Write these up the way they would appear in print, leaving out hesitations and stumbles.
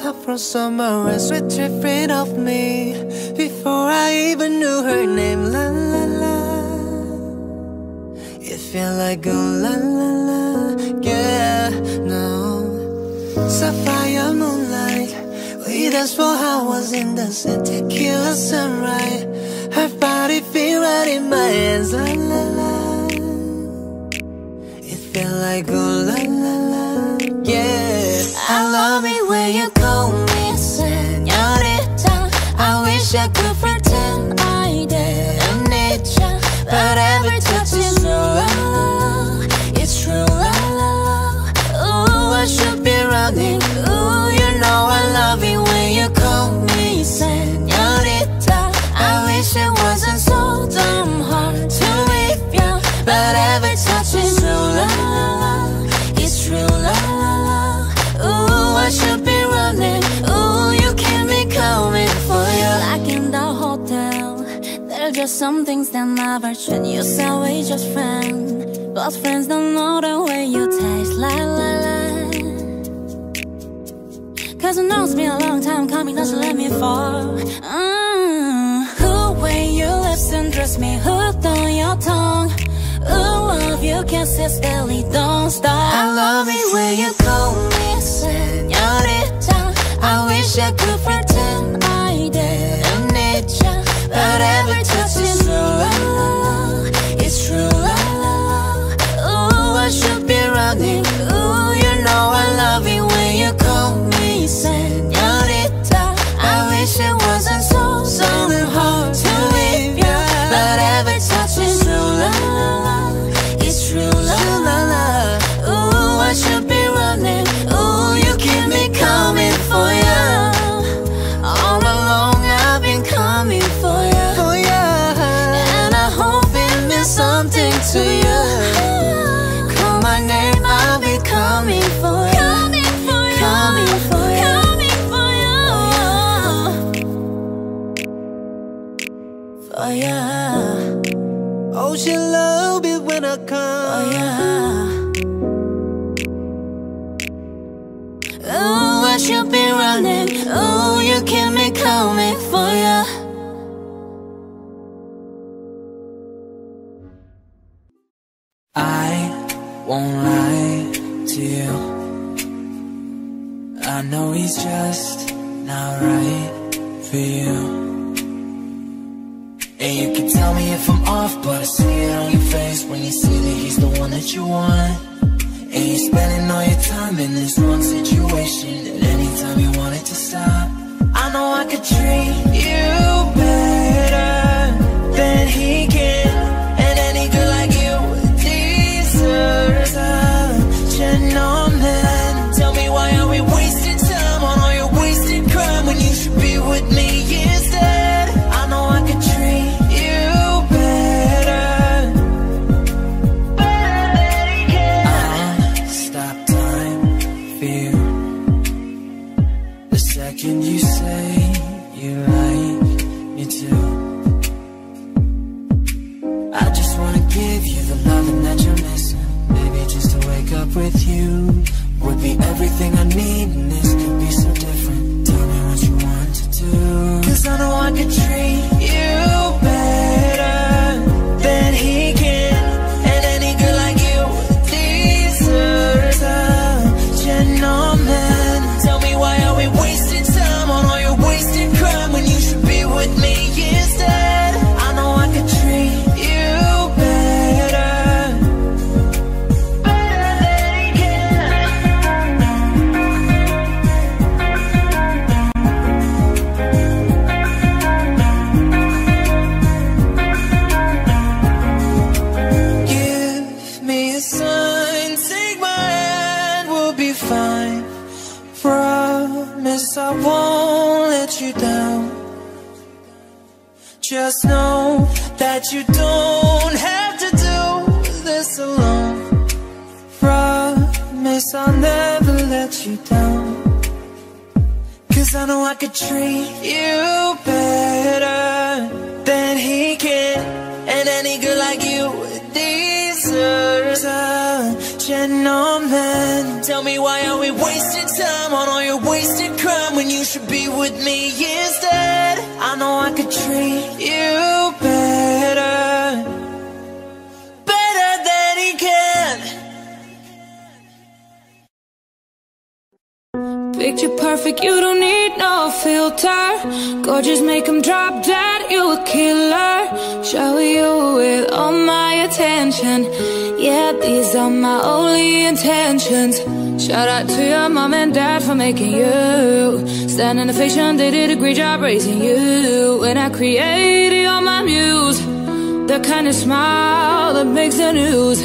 up from somewhere else with different of me. Before I even knew her name, la la la. It felt like oh la la la, yeah, no. Sapphire moonlight, we danced for hours in the sun, tequila sunrise. Her body feel right in my hands, la la la. It felt like oh la la la, yeah. I love it when you call me señorita. I wish I could pretend I didn't need ya, but every touch is true, la la la. It's true, la la la. Ooh, I should be running. Ooh, you know I love it when you call me señorita. I wish it wasn't so damn hard to leave ya, but every touch is true, la la la. It's true, la la la. Ooh, I should be running. Ooh, you keep me coming for you. Like in the hotel, there's just some things that never change. You say we just friends, but friends don't know the way you taste, la la la. Cause it knows me a long time coming, doesn't let me fall. Who way you lips and dress me hooked on your tongue. Ooh, love you kisses steadily, don't stop. I love it when you call me señorita. I wish I could pretend I didn't need ya, but every touch is true, la la la. It's true, la la la. Ooh, I should be running. Ooh, you know I love it when you call me señorita. I wish it wasn't so hard to leave ya, but every touch is true, la la la. It's true, la la la. Ooh, I should be running. Ooh, you keep me coming for ya. All along I've been coming for ya, and I hope it means something to you. Call my name, I'll be coming for ya, coming for ya, for ya. Oh, she love it when I come. Oh, yeah. Ooh, I should be running. Ooh, you keep me coming for ya. I won't lie to you. I know he's just not right for you. And you can tell me if I'm off, but I see it on your face when you see that he's the one that you want. And you're spending all your time in this wrong situation, and anytime you want it to stop, I know I could treat you better than he can. And any girl like you deserves a gentleman. Tell me, why are we wasting time on all your wasted crime when you should be with me instead? I know I could treat you better than he can. I'll stop time for you the second you say you like me too. I just wanna give you the loving that you're missing. Maybe just to wake up with you would be everything I need, and this could be so different. Tell me what you want to do, cause I know I could treat you better than he can. And any girl like you deserves a gentleman. Tell me, why are we wasting time on all your wasted crime when you should be with me instead? I know I could treat you better than he can. Give me a sign, take my hand, we'll be fine. Promise I won't let you down. Just know that you don't have to do this alone. Promise I'll never let you down, cause I know I could treat you better than he can. And any girl like you deserves a gentleman. Tell me, why are we wasting time on all your wasted crime when you should be with me instead. I know I could treat you better, better than he can. Picture perfect, you don't need no filter. Gorgeous, make them drop dead, you a killer. Shower you with all my attention. Yeah, these are my only intentions. Shout out to your mom and dad for making you. Stand in ovation, they did a great job raising you. When I created, you're my muse. The kind of smile that makes the news.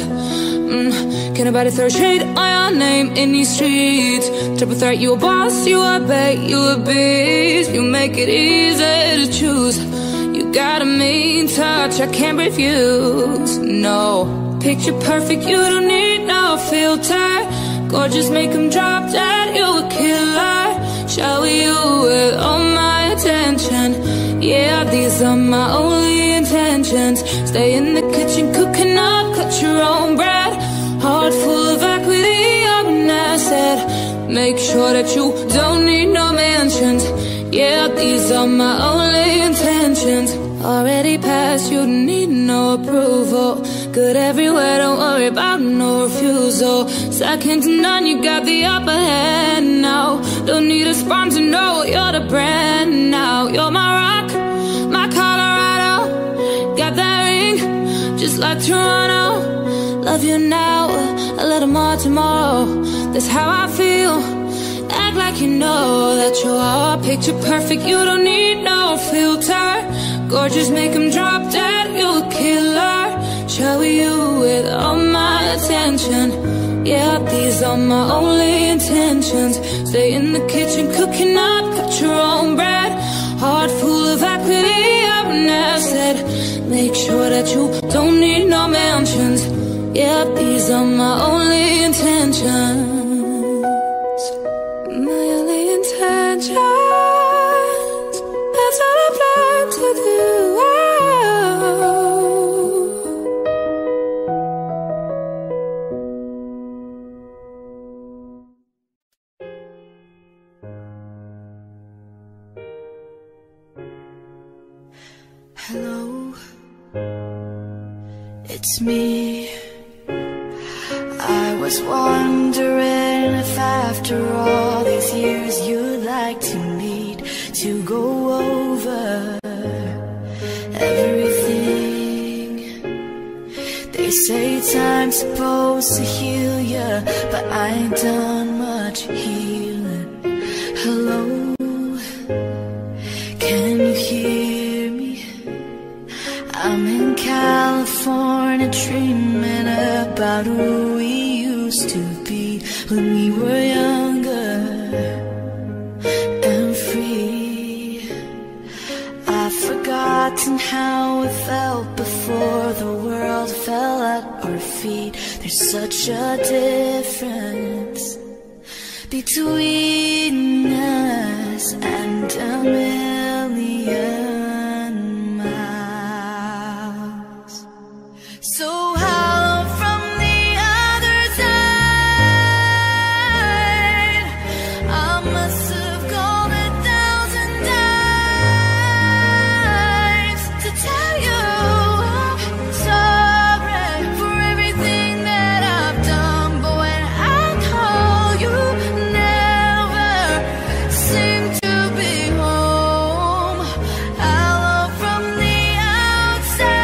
Can nobody throw shade on your name in these streets? Triple threat, you a boss, you a bait, you a beast. You make it easy to choose. You got a mean touch I can't refuse. No, picture perfect, you don't need no filter. Gorgeous, make them drop dead, you a killer. Shower you with all my attention. Yeah, these are my only intentions. Stay in the kitchen cooking up, cut your own bread. Heart full of equity, I'm an asset. Make sure that you don't need no mansions. Yeah, these are my only intentions. Already passed, you don't need no approval. Good everywhere, don't worry about no refusal. Second to none, you got the upper hand now. Don't need a sponsor, no, you're the brand now. You're my rock, my Colorado. Got that ring, just like Toronto. Love you now, a little more tomorrow. That's how I feel. Act like you know that you are picture perfect. You don't need no filter. Gorgeous, make them drop dead, you a killer. Shower you with all my attention. Yeah, these are my only intentions. Stay in the kitchen cooking up, cut your own bread. Heart full of equity, I'm an asset. Make sure that you don't need no mansions. Yeah, these are my only intentions. My only intentions. That's all I plan to do. Hello, it's me. I was wondering if after all these years you'd like to meet to go over everything. They say time's supposed to heal ya, but I ain't done much healing. Hello, can you hear me? I'm in California dreaming about who we used to be when we were younger and free. I've forgotten how it felt before the world fell at our feet. There's such a difference between us and a million. So how from the other side I must have called 1,000 times to tell you I'm sorry for everything that I've done. But when I call, you never seem to be home. I love from the outside.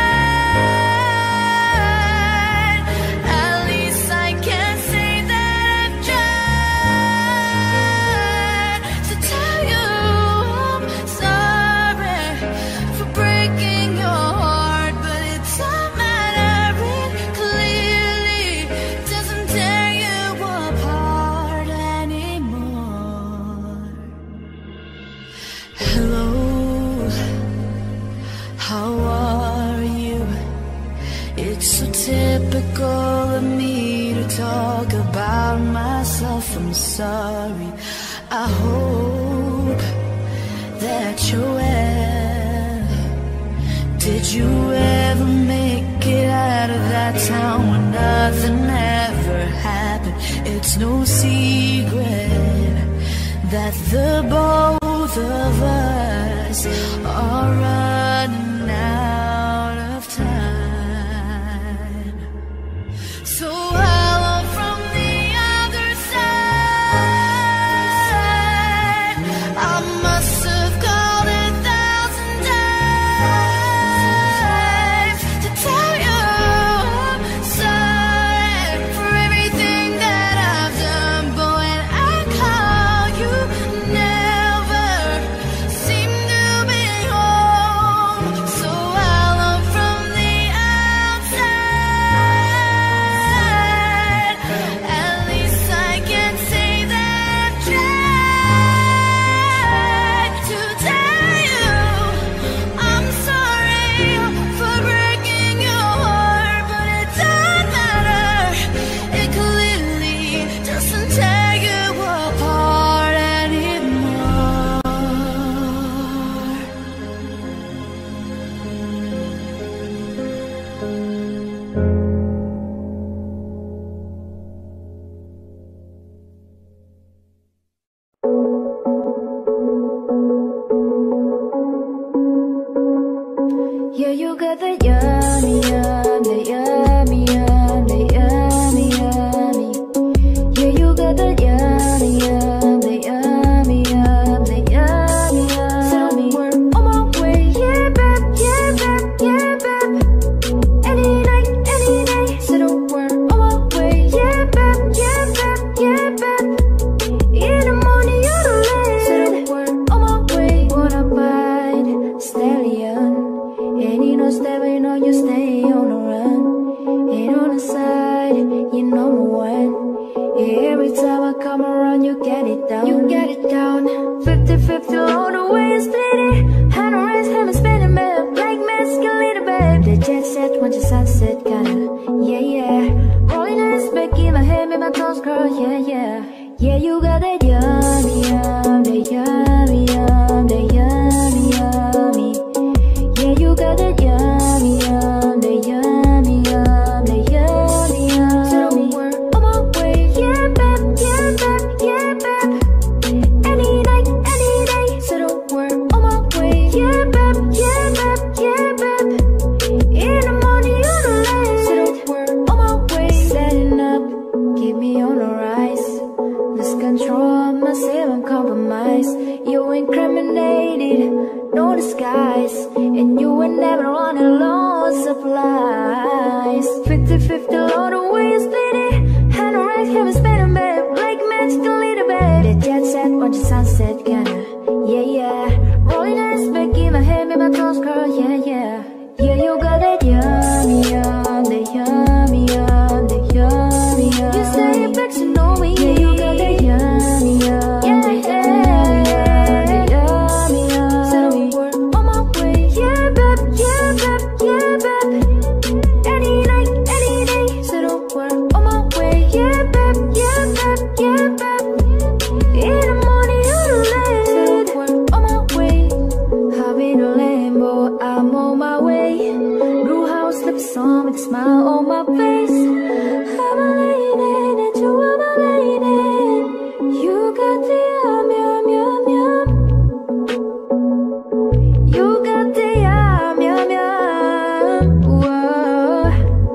Typical of me to talk about myself. I'm sorry. I hope that you're well. Did you ever make it out of that town when nothing ever happened? It's no secret that the boat both of us are running out of time. So hello from the other side. I must have called 1,000 times to tell you I'm sorry for everything that I've done. But when I call, you never seem to be home. So hello from the outside. At least I can say that I tried to tell you I'm sorry for breaking your heart, but it doesn't matter. It clearly doesn't tear you apart anymore. Yeah, you got the yummy, yum, the yummy, yum, the yummy, yummy. Yeah, you got the yummy, yum, the yummy, yum, the yummy, yummy. So we're on my way, yeah, babe, yeah, babe, yeah, babe. Any night, any day. So we're on my way, yeah, babe, yeah, babe, yeah, babe. In the morning, you're the late. So we're on my way. Wanna bite, stallion. And you know, stepping on you, stay on the run. And on the side, you're number one. Every time I come around, you get it down. You get it down. 50-50 all the way, you split it. Hand on wrist, have me spinning, babe. Like mescalina, babe. The jet set, watch the sunset, kinda. Yeah, yeah. Rolling eyes back in my head, make my toes curl, yeah, yeah. Yeah, you got that yummy, yum, the yummy, yum, the yummy, yummy. Yeah, you got that yummy, yum, the yummy, yum, the yummy, yum. So we're on my way, yeah, babe, yeah, babe, yeah, babe. Any night, any day. So we're on my way, yeah, babe, yeah, babe, yeah, babe. In the morning, you're the late. So we're on my way, setting up, keep me on the rise. Lose control myself and compromise. You incriminated, no disguise. And you were never on a low supplies. 50-50 all the way, you split it. Hand on rack, have me spinning, babe. Like magical little babe. The jet set, watch the sunset, kinda. Yeah, yeah. Rolling eyes back in my head, make my toes curl, yeah, yeah. Yeah, you got that yummy, yum, the yummy, yum, the yummy, yum. You say it back to know me. Yeah, you got that yummy, yum, yeah, the yummy, yum. So we're on my way, yeah, babe, yeah, babe, yeah, babe. Any night, any day. So we're on my way, yeah, babe, yeah, babe, yeah, babe. In the morning, you're late. So we're on my way. Hop in a Lambo, I'm on my way. Blue house, lips on with a smile on my face. I'm a lady, and you are my lady. You got the yum, yum, yum, yum. You got the yum, yum, yum. Whoa.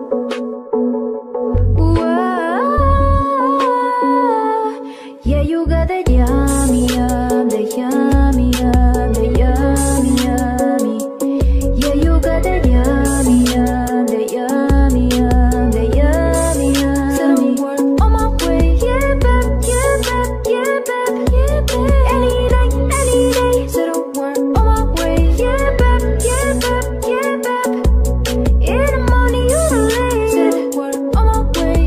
Whoa. Yeah, you got the yummy, yum, the yummy, yum, the yummy, yummy. Yeah, you got the yummy, yum, the yummy, yum, the yummy, yum. So we're on my way, yeah, babe, yeah, babe, yeah, babe, yeah, babe. Any night, any day. So we're on my way, yeah, babe, yeah, babe, yeah, babe. In the morning, you're late. So we're on my way.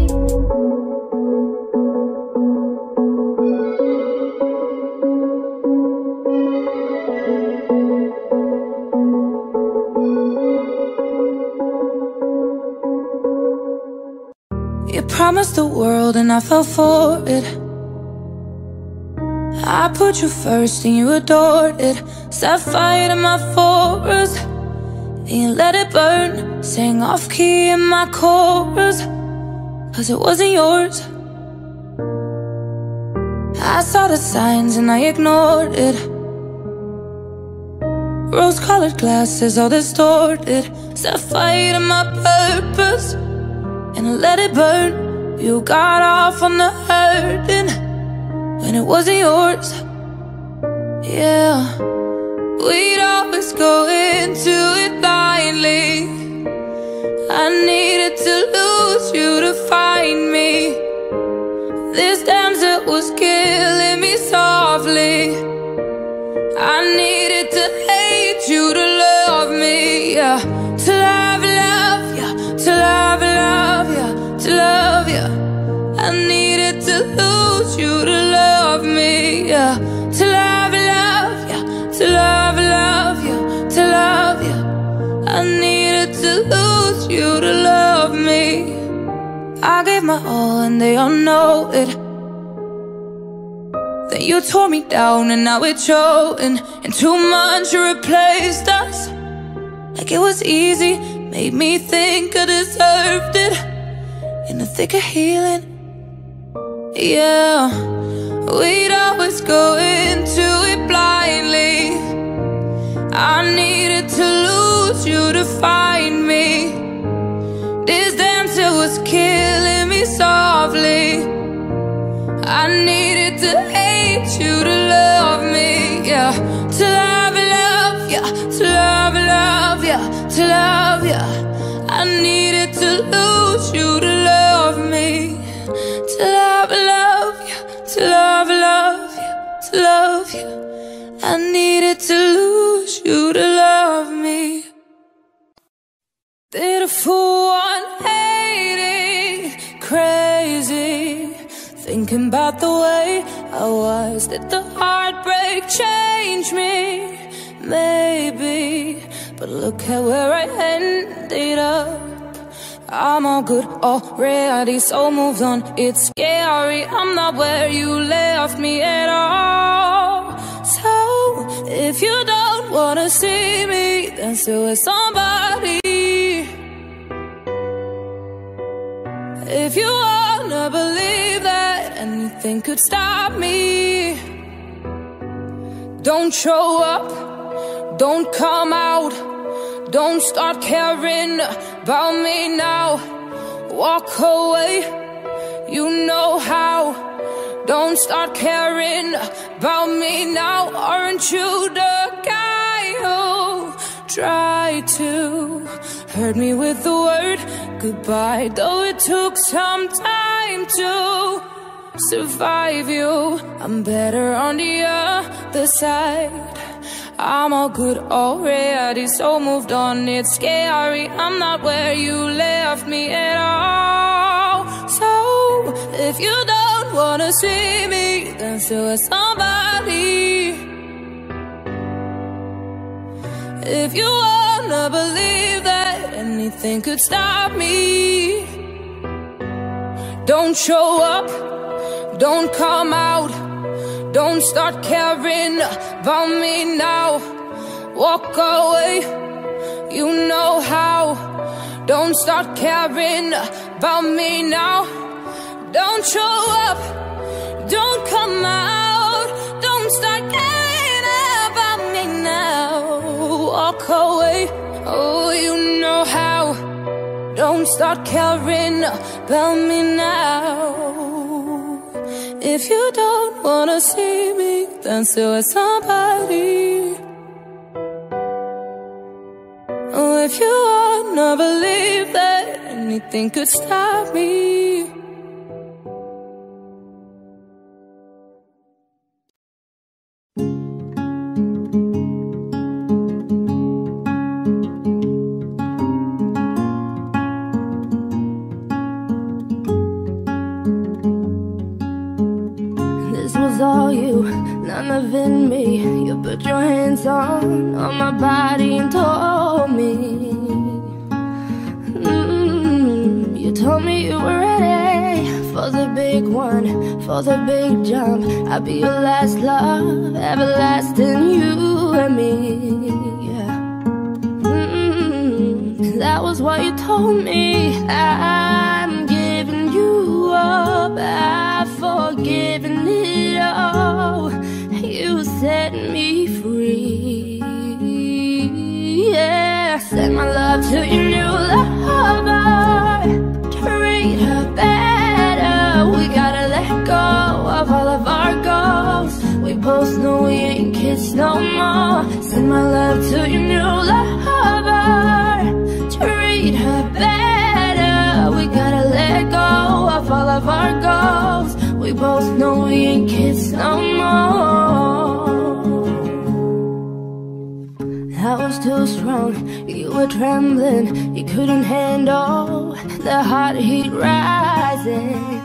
You promised the world and I fell for it. I put you first and you adored it. Set fire to my forest and you let it burn. Sang off key in my chorus, cause it wasn't yours. I saw the signs and I ignored it. Rose-colored glasses, all distorted. Set fire to my purpose and I let it burn. You got off on the hurting when it wasn't yours. Yeah, we'd always go into it blindly. I needed to lose you to find me. This damsel was killing me softly. I needed to hate you to love me, yeah. To love ya, to love ya, to love ya. I needed to lose you to love me, yeah. To love ya, to love ya, to love ya. I needed to lose you to love me. I gave my all and they all know it. Then you tore me down and now it's showing. In 2 months you replaced us like it was easy. Made me think I deserved it. In the thick of healing, yeah. We'd always go into it blindly. I needed to lose you to find me. This damsel was killing me softly. I needed to hate you to love me, yeah. To love ya, to love ya, to love ya. I needed to lose you to love me. To love ya, to love ya, to love ya. I needed to lose you to love me. Did a fool 180, crazy, thinking about the way I was. Did the heartbreak change me? Maybe, but look at where I ended up. I'm all good already, so moved on. It's scary, I'm not where you left me at all. So, if you don't wanna see me, then still with somebody. If you wanna believe that anything could stop me, don't show up, don't come out, don't start caring about me now. Walk away, you know how. Don't start caring about me now. Aren't you the guy who tried to hurt me with the word goodbye? Though it took some time to survive you, I'm better on the other side. I'm all good already, so moved on. It's scary, I'm not where you left me at all. So, if you don't wanna see me, then still with somebody. If you wanna believe that anything could stop me, don't show up, don't come out, don't start caring about me now. Walk away, you know how. Don't start caring about me now. Don't show up, don't come out, don't start caring about me now. Walk away, oh you know how. Don't start caring about me now. If you don't wanna see me, then still with somebody. Oh, if you wanna believe that anything could stop me. All you, none of it me. You put your hands on my body and told me. You told me you were ready for the big one, for the big jump. I'll be your last love, everlasting, you and me. Yeah. That was what you told me. I'm giving you up, I've forgiven it all. You set me free. kids no more. Send my love to your new lover. Treat her better. We gotta let go of all of our goals. We both know we ain't kids no more. I was too strong, you were trembling. You couldn't handle the hot heat rising.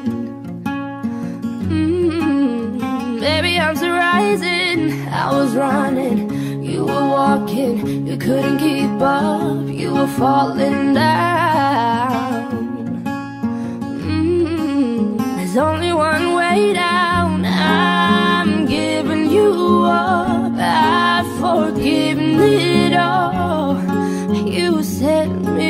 Baby, I'm still rising. I was running, you were walking. You couldn't keep up, you were falling down. There's only one way down. I'm giving you up. I've forgiven it all. You set me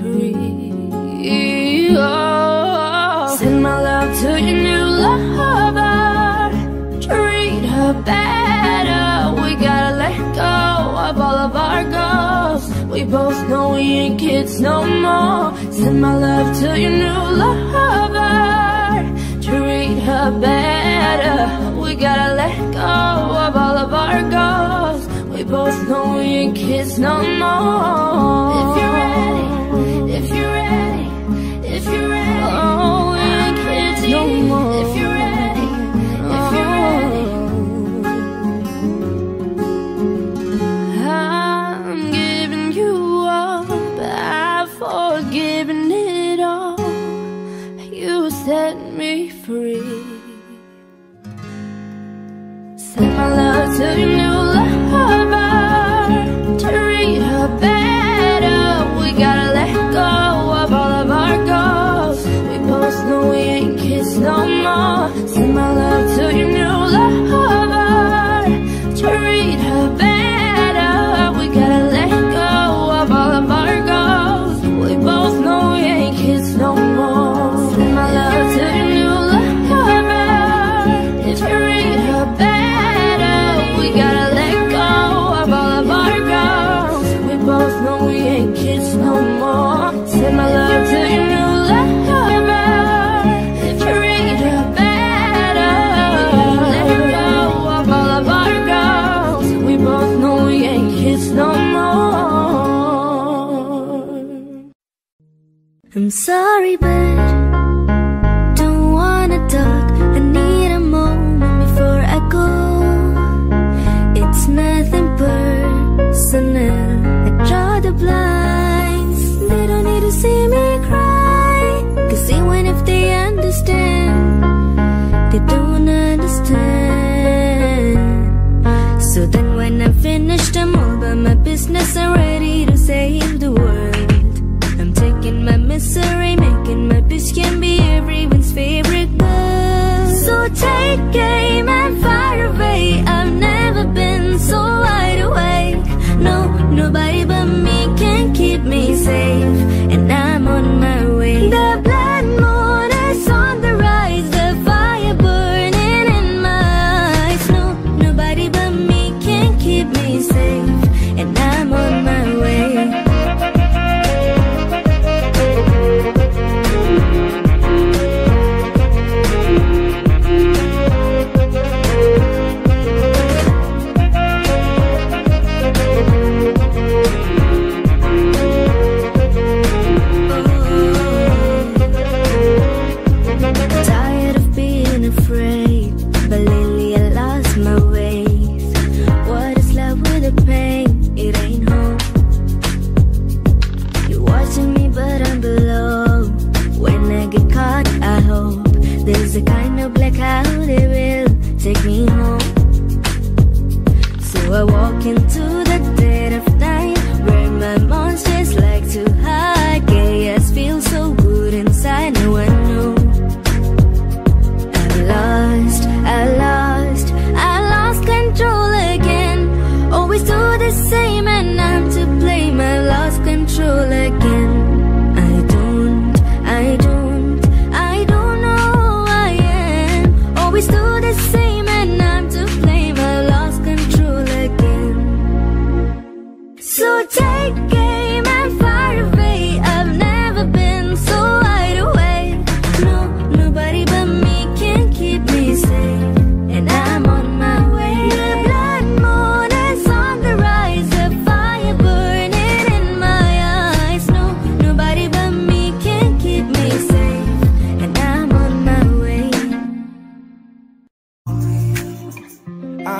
free. Oh. Send my love to your new lover. Treat her better. We gotta let go of all of our goals. We both know we ain't kids no more. Send my love to your new lover. Treat her better. We gotta let go of all of our goals. We both know we ain't kids no more. If you're ready, if you're ready, if you're ready, oh, we ain't kids no more. If you're ready, if you're ready, I'm giving you up. I've forgiven it all. You set me free. Send my love to your new lover. Treat her better. We gotta let go of all of our goals. We both know we ain't kids no more. Send my love to your new lover. Treat her better. We gotta let go of all of our goals. We both know we ain't kids no more. Send my love to your new lover. Treat her better. We gotta let go of all of our goals. We both know we ain't kids no more. Send my love to your new lover. Treat her better. Let go of all of our goals. We both know we ain't kids no more. I'm sorry, but don't wanna talk. I need a moment before I go. It's nothing personal. I draw the blinds. They don't need to see me cry. 'Cause even if they understand, they don't understand. So then when I'm finished, I'm all about my business. I'm ready to save the world. I'm taking my misery, making my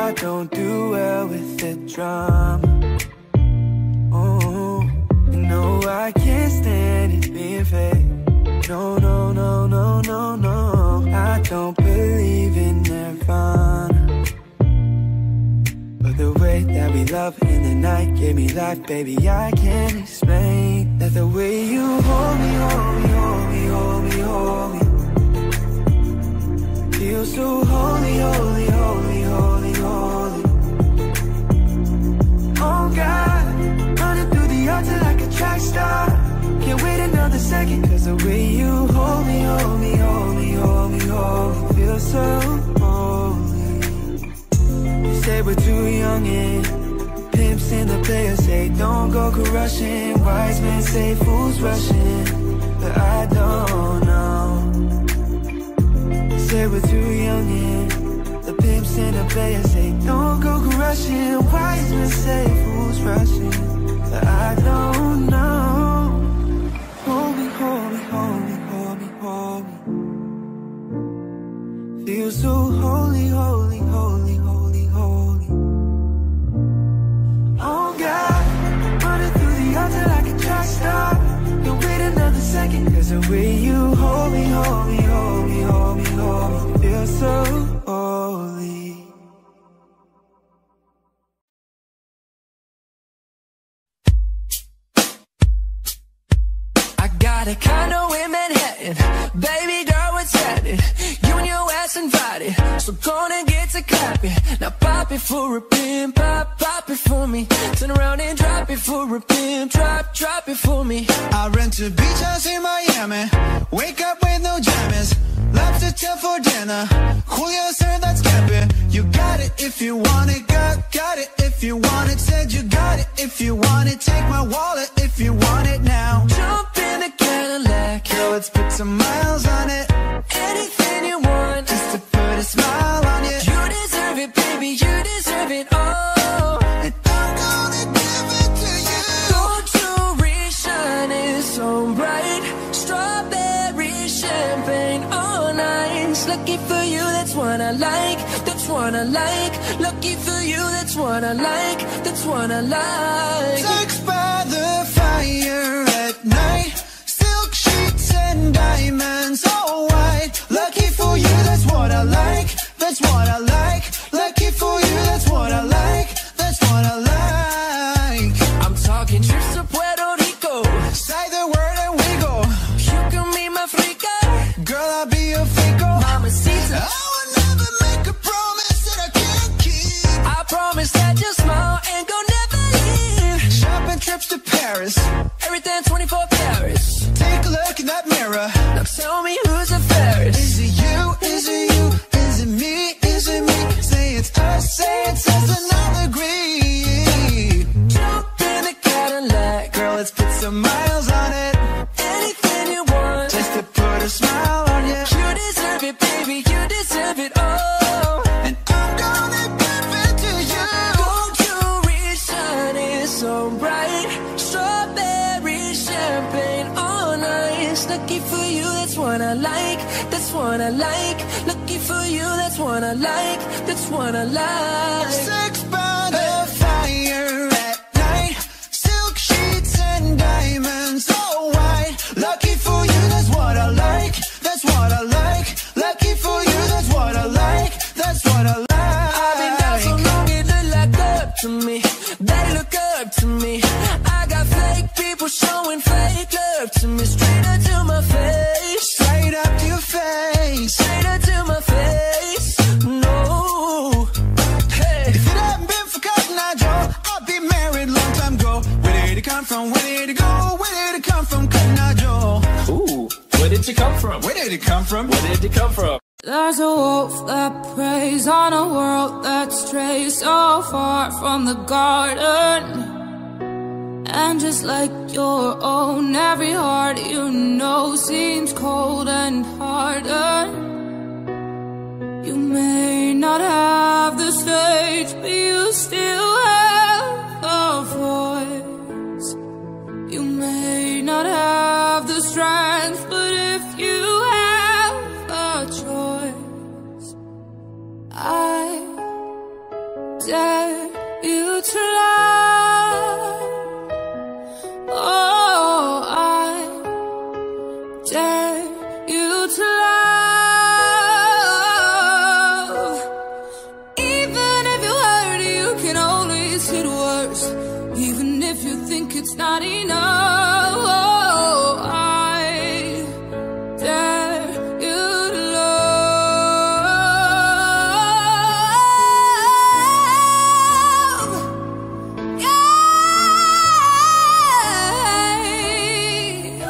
I don't do well with the drama. Oh, you know I can't stand it being fake. No, no, no, no, no, no. I don't believe in nirvana, but the way that we love in the night gave me life, baby, I can't explain. That the way you hold me, hold me, hold me, hold me, hold me, feels so holy, holy, holy, holy, holy. Oh God, running through the altar like a track star. Can't wait another second, cause the way you hold me, hold me, hold me, hold me, hold me, feels so holy. You say we're too young and pimps and the players say don't go crushing. Wise men say fools rushing, but I don't know. You say we're too young and the pimps and the players say don't go crushing. Wise men say fools rushing, but I don't know. Hold me, hold me, hold me, hold me, hold me. Feel so holy, holy, holy, holy, holy. Oh God, running through the altar like a track star. Don't wait another second, cause the way you hold me, hold me, hold me, hold me, hold me, feel so holy. Got a condo in Manhattan, baby girl, what's happening? You and your ass invited, so gonna get to clapping. Now pop it for a pimp, pop it for me. Turn around and drop it for a pimp, drop it for me. I rent a beach house in Miami, wake up with no jammies. Lobster tail for dinner, Julio sir, that's camping. You got it if you want it, got it if you want it. Said you got it if you want it, take my wallet if you want it now. Jump in the Cadillac, girl, let's put some miles on it. Anything you want, just to put a smile on you. You deserve it, baby, you deserve it all. And I'm gonna give it to you. Gold jewelry shining so bright, strawberry champagne all nice. Lucky for you, that's what I like, that's what I like. Lucky for you, that's what I like, that's what I like. Sex by the fire at night, silk sheets and diamonds all white. Lucky for you, that's what I like, that's what I like. Lucky for you, that's what I like, that's what I like. I'm talking trips to Puerto Rico, say the word and we go. You can be my freaka, girl, I'll be your fico. Mamacita, I will never make a promise that I can't keep. I promise that your smile ain't gonna never leave. Shopping trips to Paris, everything 24 carats. Take a look in that mirror, now tell me who's the fairest. Is it you, is it you, is it me, is it me? Say it's us, and I'll agree. Jump in the Cadillac, girl, let's put some miles on it. Anything you want, just to put a smile on you. You deserve it, baby, you deserve it all. And I'm gonna give it to you. Gold jewelry shining so bright, strawberry champagne all nice. Lucky for you, that's what I like, that's what I like. Lucky for you, that's what I like, that's what I like. Sex by the fire at night, silk sheets and diamonds all white. Lucky for you, that's what I like, that's what I like. Lucky for you, that's what I like, that's what I like. I've been down so long it look like up to me, they look up to me. I got fake people showing fake love to me, straight up to my face, straight up to your face, straight up to my face. No, hey. If it hadn't been for Cotton Eye Joe, I'd be married long time ago. Where did it come from? Where did it go? Where did it come from, Cotton Eye Joe? Ooh, where did you come from? Where did it come from? Where did it come from? There's a wolf that preys on a world that strays so far from the garden. And just like your own, every heart you know seems cold and hardened. You may not have the stage, but you still have a voice. You may not have the strength, but if you have a choice, I dare you to love. Oh, I dare you to love. Even if you hurt, you can always hit worse. Even if you think it's not enough, oh, I dare you to love. Yeah.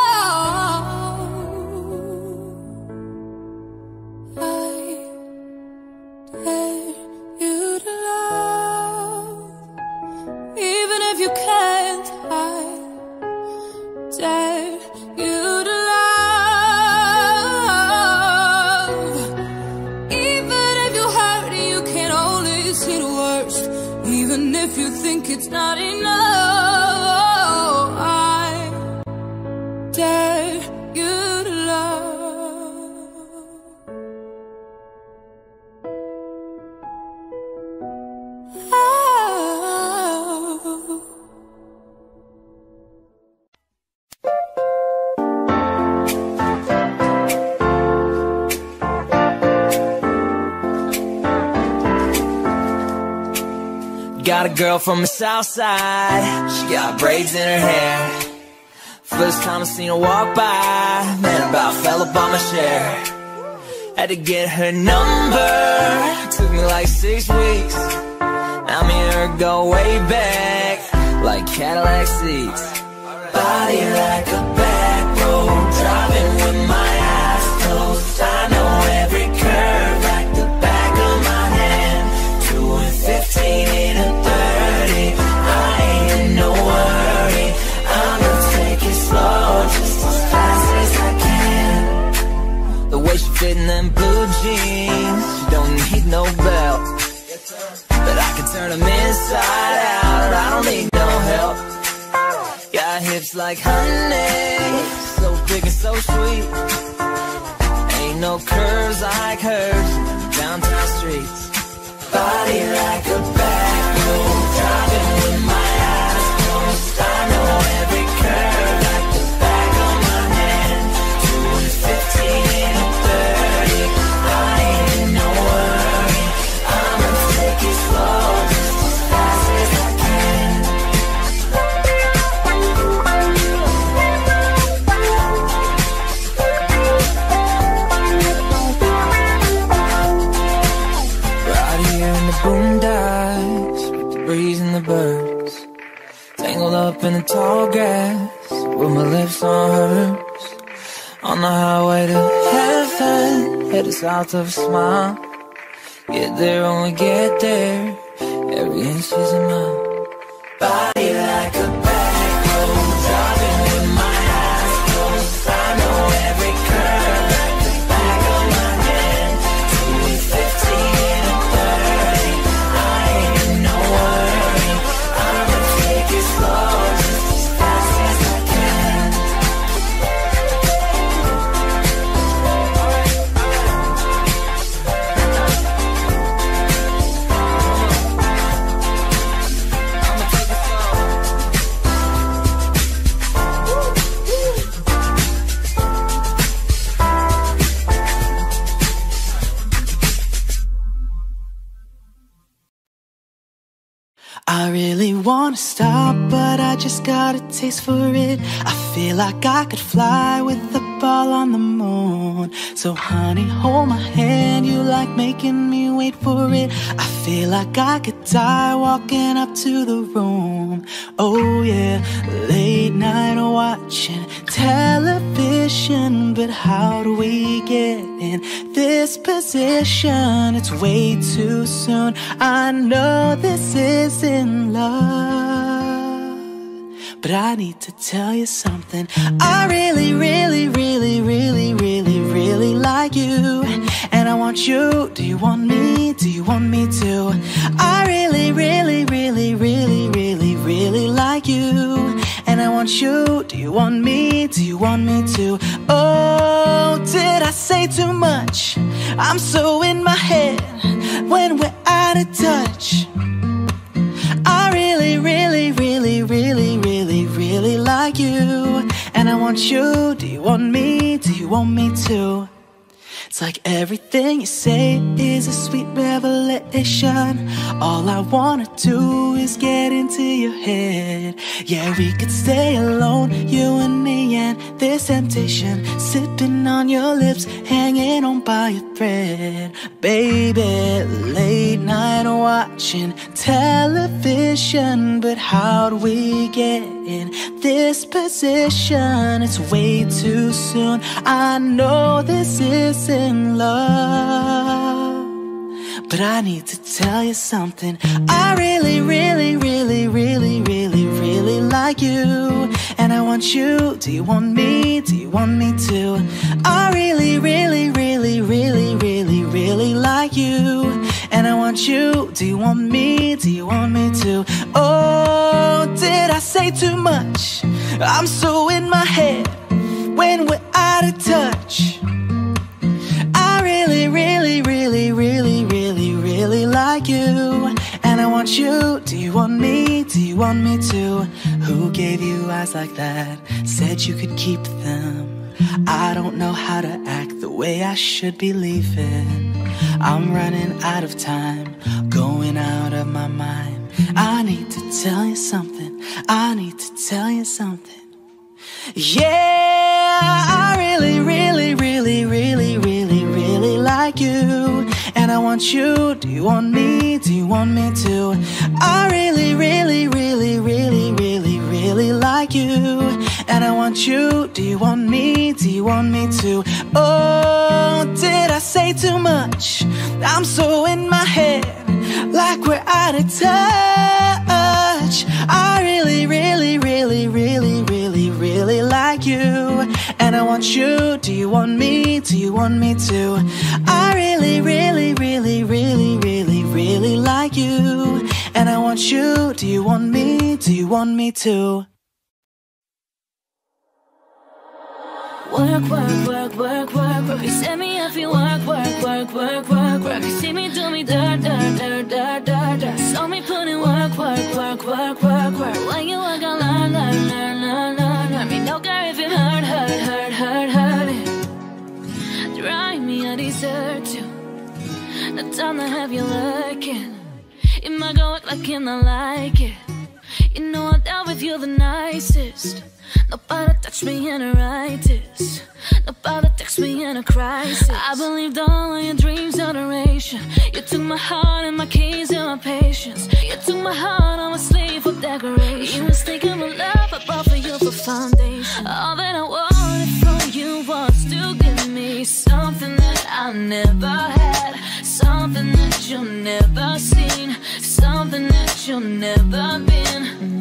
Oh, I dare you to love. Even if you can't, I dare you to love. Even if you hurt, you can only see the worst. Even if you think it's not enough, I dare you to love. Oh. Got a girl from the south side, she got braids in her hair. First time I seen her walk by, man, about fell up on my chair. Had to get her number, took me like 6 weeks. Now me and her go way back, like Cadillac seats. Body like a back road, driving with my eyes closed. I know every curve like the back of my hand. 2 and 15 in a 30, I ain't in no worry. I'ma take it slow, just as fast as I can. The way she fit in them blue jeans, she don't need no belt, but I can turn them inside out, I don't need no help. Got hips like honey, so big and so sweet. Ain't no curves like hers in them downtown streets. Body like a back road, driving with my eyes closed. I know every curve like the back of my hand. 2 and 15 in a 30, I ain't in no worry. I'ma take it slow, just as fast as I can. Right here in the boondocks, with the breeze and the birds, tangled up in the tall grass, with my lips on hers. On the highway to heaven, headed south of a smile. Get there when we get there, every inch is a mile. Body like a back road, driving with my eyes closed. I know every curve like the back of my hand. 2 and 15 in a 30, I ain't in no worry. I'ma take it slow, just as fast as I can. I'ma take it slow. I really wanna stop, but I just got a taste for it. I feel like I could fly with the ball on the moon. So honey, hold my hand, you like making me wait for it. I feel like I could die walking up to the room. Oh yeah, late night watching television, but how do we get in this position? It's way too soon, I know this isn't love, but I need to tell you something. I really, really, really, really, really, really like you, and I want you. Do you want me? Do you want me to? I really, really, really, really, really, really like you, and I want you. Do you want me? Do you want me to? Oh, did I say too much? I'm so in my head, when we're out of touch. I really, really, really, really, really, really like you, and I want you. Do you want me? Do you want me to? It's like everything you say is a sweet revelation. All I wanna do is get into your head. Yeah, we could stay alone, you and me and this temptation, sipping on your lips, hanging on by a thread. Baby, late night watching television, but how'd we get in this position? It's way too soon, I know this isn't love, but I need to tell you something. I really, really, really, really, really, really like you, and I want you. Do you want me? Do you want me to? I really, really, really, really, really, really like you, and I want you. Do you want me? Do you want me to? Oh, did I say too much? I'm so in my head when we're out of touch. I really, really, really, really, really, really like you, and I want you. Do you want me? Do you want me to? Who gave you eyes like that? Said you could keep them. I don't know how to act the way I should be leaving. I'm running out of time, going out of my mind. I need to tell you something. I need to tell you something. Yeah, I really, really, really, really, really, really like you, and I want you. Do you want me? Do you want me to? I really, really, really, really, really, really like you, and I want you. Do you want me? Do you want me to? Oh, did I say too much? I'm so in my head, like we're out of touch. I really, really, really, really, really, really like you, and I want you. Do you want me? Do you want me to? I really, really, really, really, really, really like you, and I want you. Do you want me? Do you want me to? Work, work, work, work, work, work. You set me up, you work, work, work, work, work, work. You see me do me dirt, dirt, dirt, dirt, dirt, dirt. Saw me put in work, work, work, work, work, work. When you work, I learn, learn, learn, learn, learn, learn. Me no care if it hurt, hurt, hurt, hurt, hurt it. Drive me, I deserve to. The time to have you looking. It might go act like him, not like it. You know I dealt with you the nicest. Nobody touched me in a righteous. Nobody text me in a crisis. I believed all of your dreams of duration. You took my heart and my keys and my patience. You took my heart, I'm a slave for decoration. You mistaken my love, I bought for you for foundation. All that I wanted from you was to give me something that I never had, something that you've never seen, something that you've never been.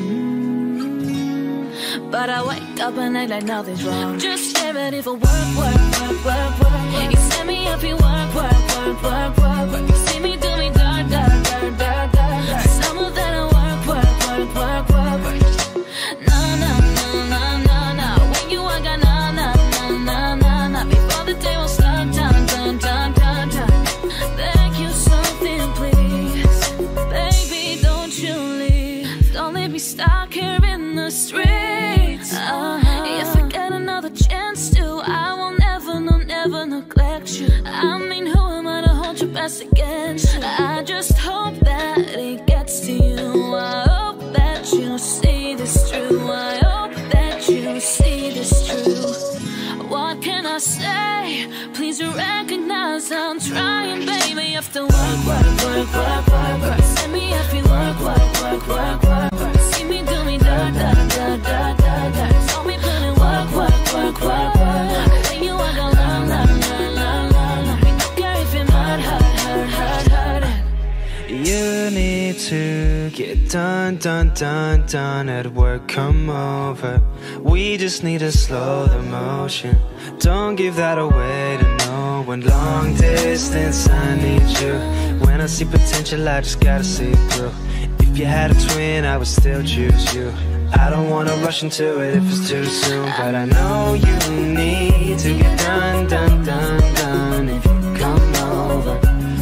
But I wake up and act like nothing's wrong. Just get ready for work, work, work, work, work. You set me up, you work, work, work, work, work, work. You see me do me dirt, dirt, dirt, dirt, dirt, dirt. Some of that I work, work, work, work, work, work. No, no, no, no, no, no. When you work, I no, no, no, no, no, no. Before the day was done, done, done, done, done, done. Beg you something, please. Baby, don't you leave. Don't leave me stuck here in the street. If I get another chance to, I will never, no, never neglect you. I mean, who am I to hold your best against you? I just hope that it gets to you. I hope that you see this true. I hope that you see this true. What can I say? Please recognize I'm trying, baby. After work, work, work, work, work, work. Send me if you work, work, work, work, work, work. See me do me dirt, dirt, dirt, dirt, dirt, dirt. Saw me put in work, work, work, work, work. When you walk, I learn, learn, learn, learn, learn. We don't care if it hurt, hurt, hurt, hurt, hurt. You need to get done, done, done, done at work, come over. We just need to slow the motion. Don't give that away to no one. Long distance, I need you. When I see potential, I just gotta see it through. If you had a twin, I would still choose you. I don't wanna rush into it if it's too soon, but I know you need to get done, done, done, done. If you come over, sorry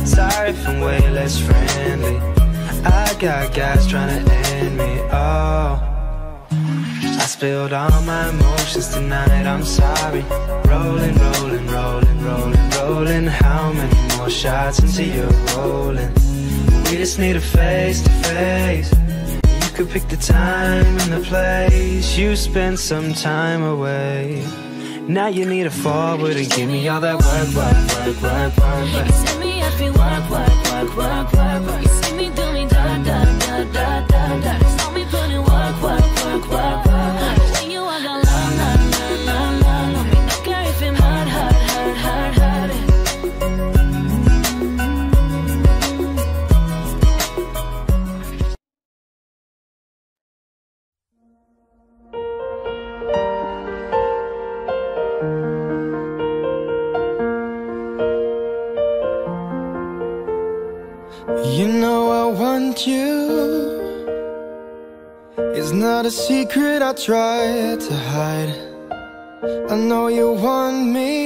and way less friendly. I got guys trying to end me, oh. I spilled all my emotions tonight, I'm sorry. Rolling, rolling, rolling, rolling, rolling. How many more shots until you're rolling? We just need a face to face. You could pick the time and the place. You spent some time away. Now you need to forward and give me all that work, work, work, work, work, work. You see me every work, work, work, work, work, work. You see me do me da da da da da da. You saw me put in work, work, work, work, work. But when you walk out, la la la la la. No me no care if it hurt, hurt, hurt, hurt, hurt. You know I want you. It's not a secret I try to hide. I know you want me,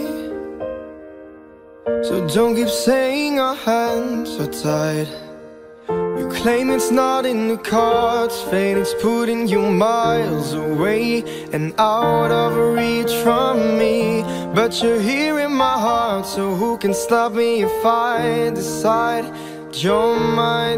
so don't keep saying our hands are tied. You claim it's not in the cards, fate is putting you miles away and out of reach from me. But you're here in my heart, so who can stop me if I decide you're my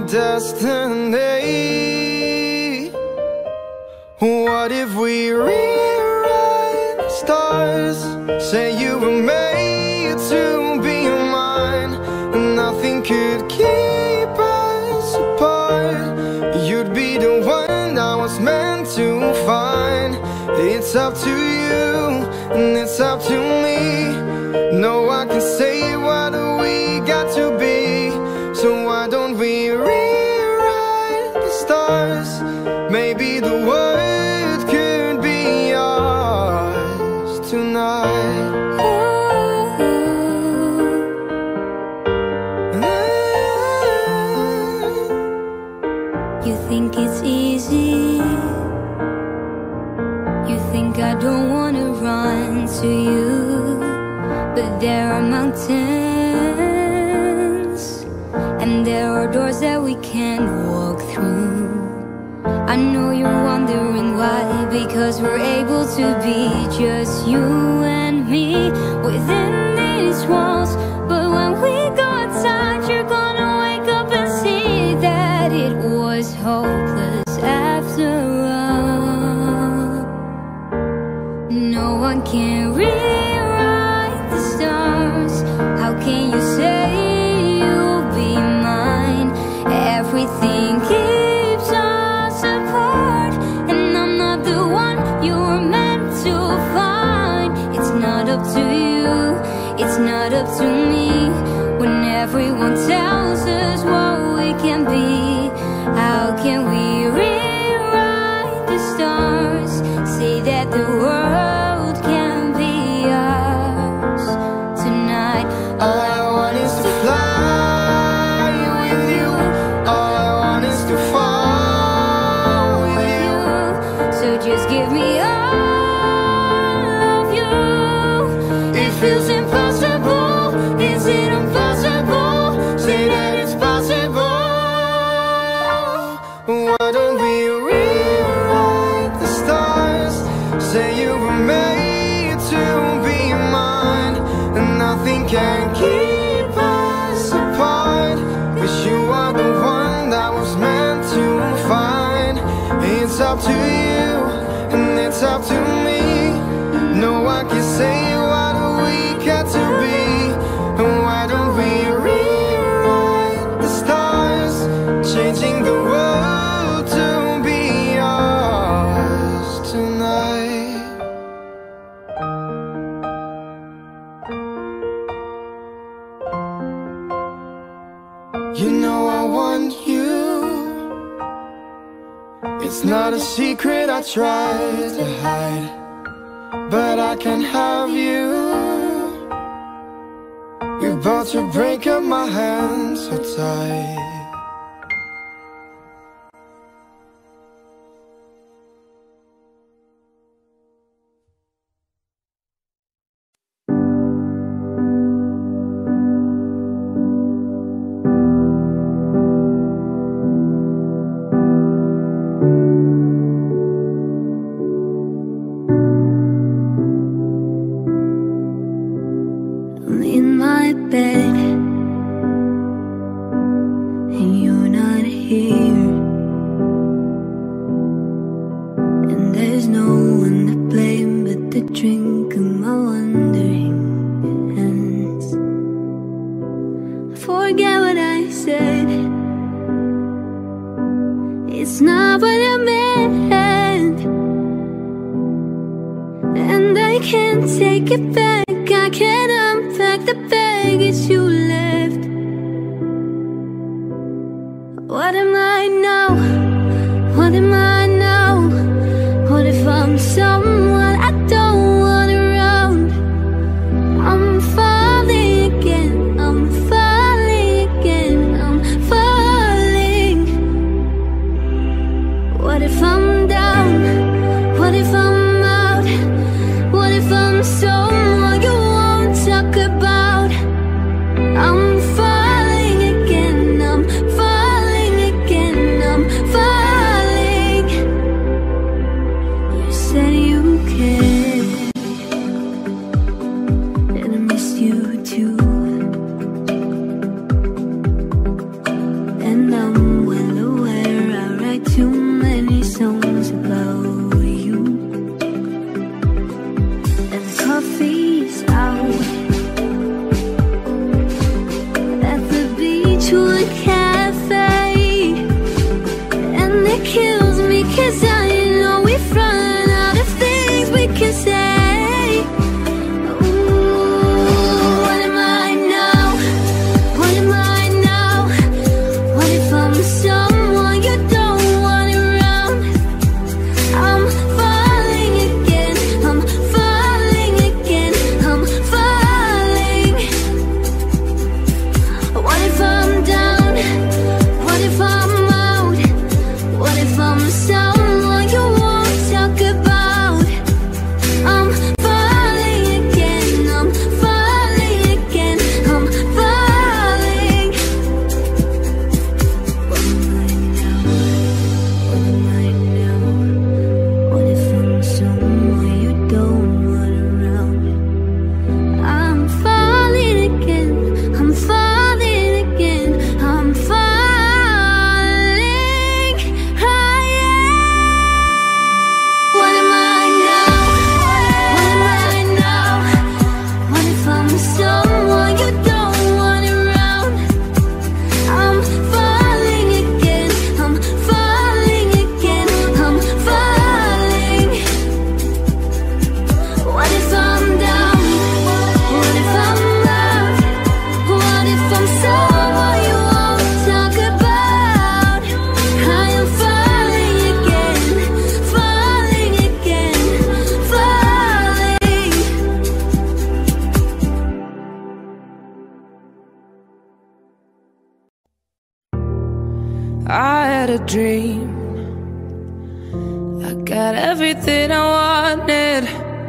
destiny? What if we rewrite the stars? Say you were made to be mine, and nothing could keep us apart. You'd be the one I was meant to find. It's up to you, and it's up to me. No one can say what we got to be. So why don't we rewrite the stars? Maybe the world could be ours tonight. You think it's easy. You think I don't wanna run to you, but there are mountains, and there are doors that we can't walk through. I know you're wondering why, because we're able to be just you and me within these walls. But when we go outside, you're gonna wake up and see that it was hopeless after all. No one can rewrite the stars. How can you say you'll be mine? Everything keeps us apart, and I'm not the one you were meant to find. It's not up to you, it's not up to me. When everyone tells us what we can be, how can we rewrite the stars? Say that the world can be ours tonight. All I want is to fly with you. All I want is to fall with you. So just give me all of you. It feels impossible. Is it impossible? Say that it's possible. Why don't we rewrite the stars? Say you were made to be mine, and nothing can keep us apart. 'Cause you are the one that was meant to find. It's up to you, and it's up to me. No one can say what we got to be. And why don't we rewrite the stars? Changing the world to be ours tonight. You know I want you. It's not a secret I try to hide, but I can have you. You're about to break up my hands so tight. bed, and you're not here, and there's no one to blame but the drink of my wandering hands. Forget what I said, it's not what I meant, and I can't take it back. I can't unpack the baggage you left. What am I now? What am I now? What if I'm someone I don't want around? I'm falling again, I'm falling again, I'm falling. What if I'm down? What if I'm out? What if I'm someone you won't talk about? I'm falling again, I'm falling again, I'm falling. You said you cared, and I miss you too, and I'm well aware I write too many songs about you. And the coffee's out at the Beachwood Cafe, and it kills me 'cause I know we've run out of things we can say. Ooh, what am I now? What am I now? What if I'm someone you don't want around? I'm falling again, I'm falling again, I'm falling. What if I'm down? What if I'm out? What if I'm someone you won't talk about? I'm falling again, I'm falling again, I'm falling. What am I now? What am I now? What if I'm someone you don't want around? I'm falling again, I'm falling again, I'm falling. What am I now? What am I now? What if I'm someone you don't want around? I'm falling again, I'm falling again, I'm falling. What if I'm down? What if I'm out? What if I'm someone you won't talk about? I am falling again, falling again, falling. I had a dream, I got everything I wanted,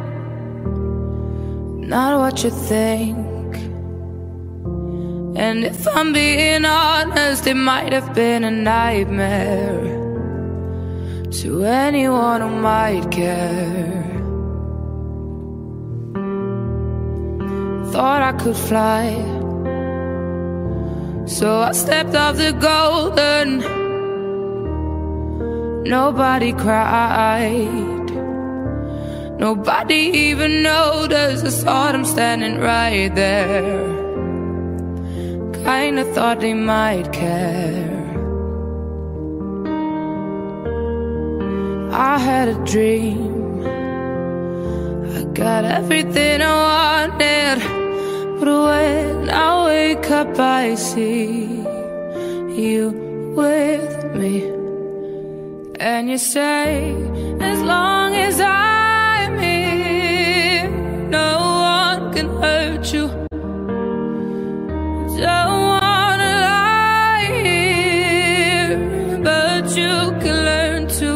not what you think. And if I'm being honest, it might have been a nightmare to anyone who might care. Thought I could fly, so I stepped off the Golden. Nobody cried, nobody even noticed. I saw them standing right there. Kinda thought they might care. I had a dream, I got everything I wanted, but when I wake up I see you with me. And you say, as long as I'm here, no one can hurt you. Don't wanna lie here, but you can learn to.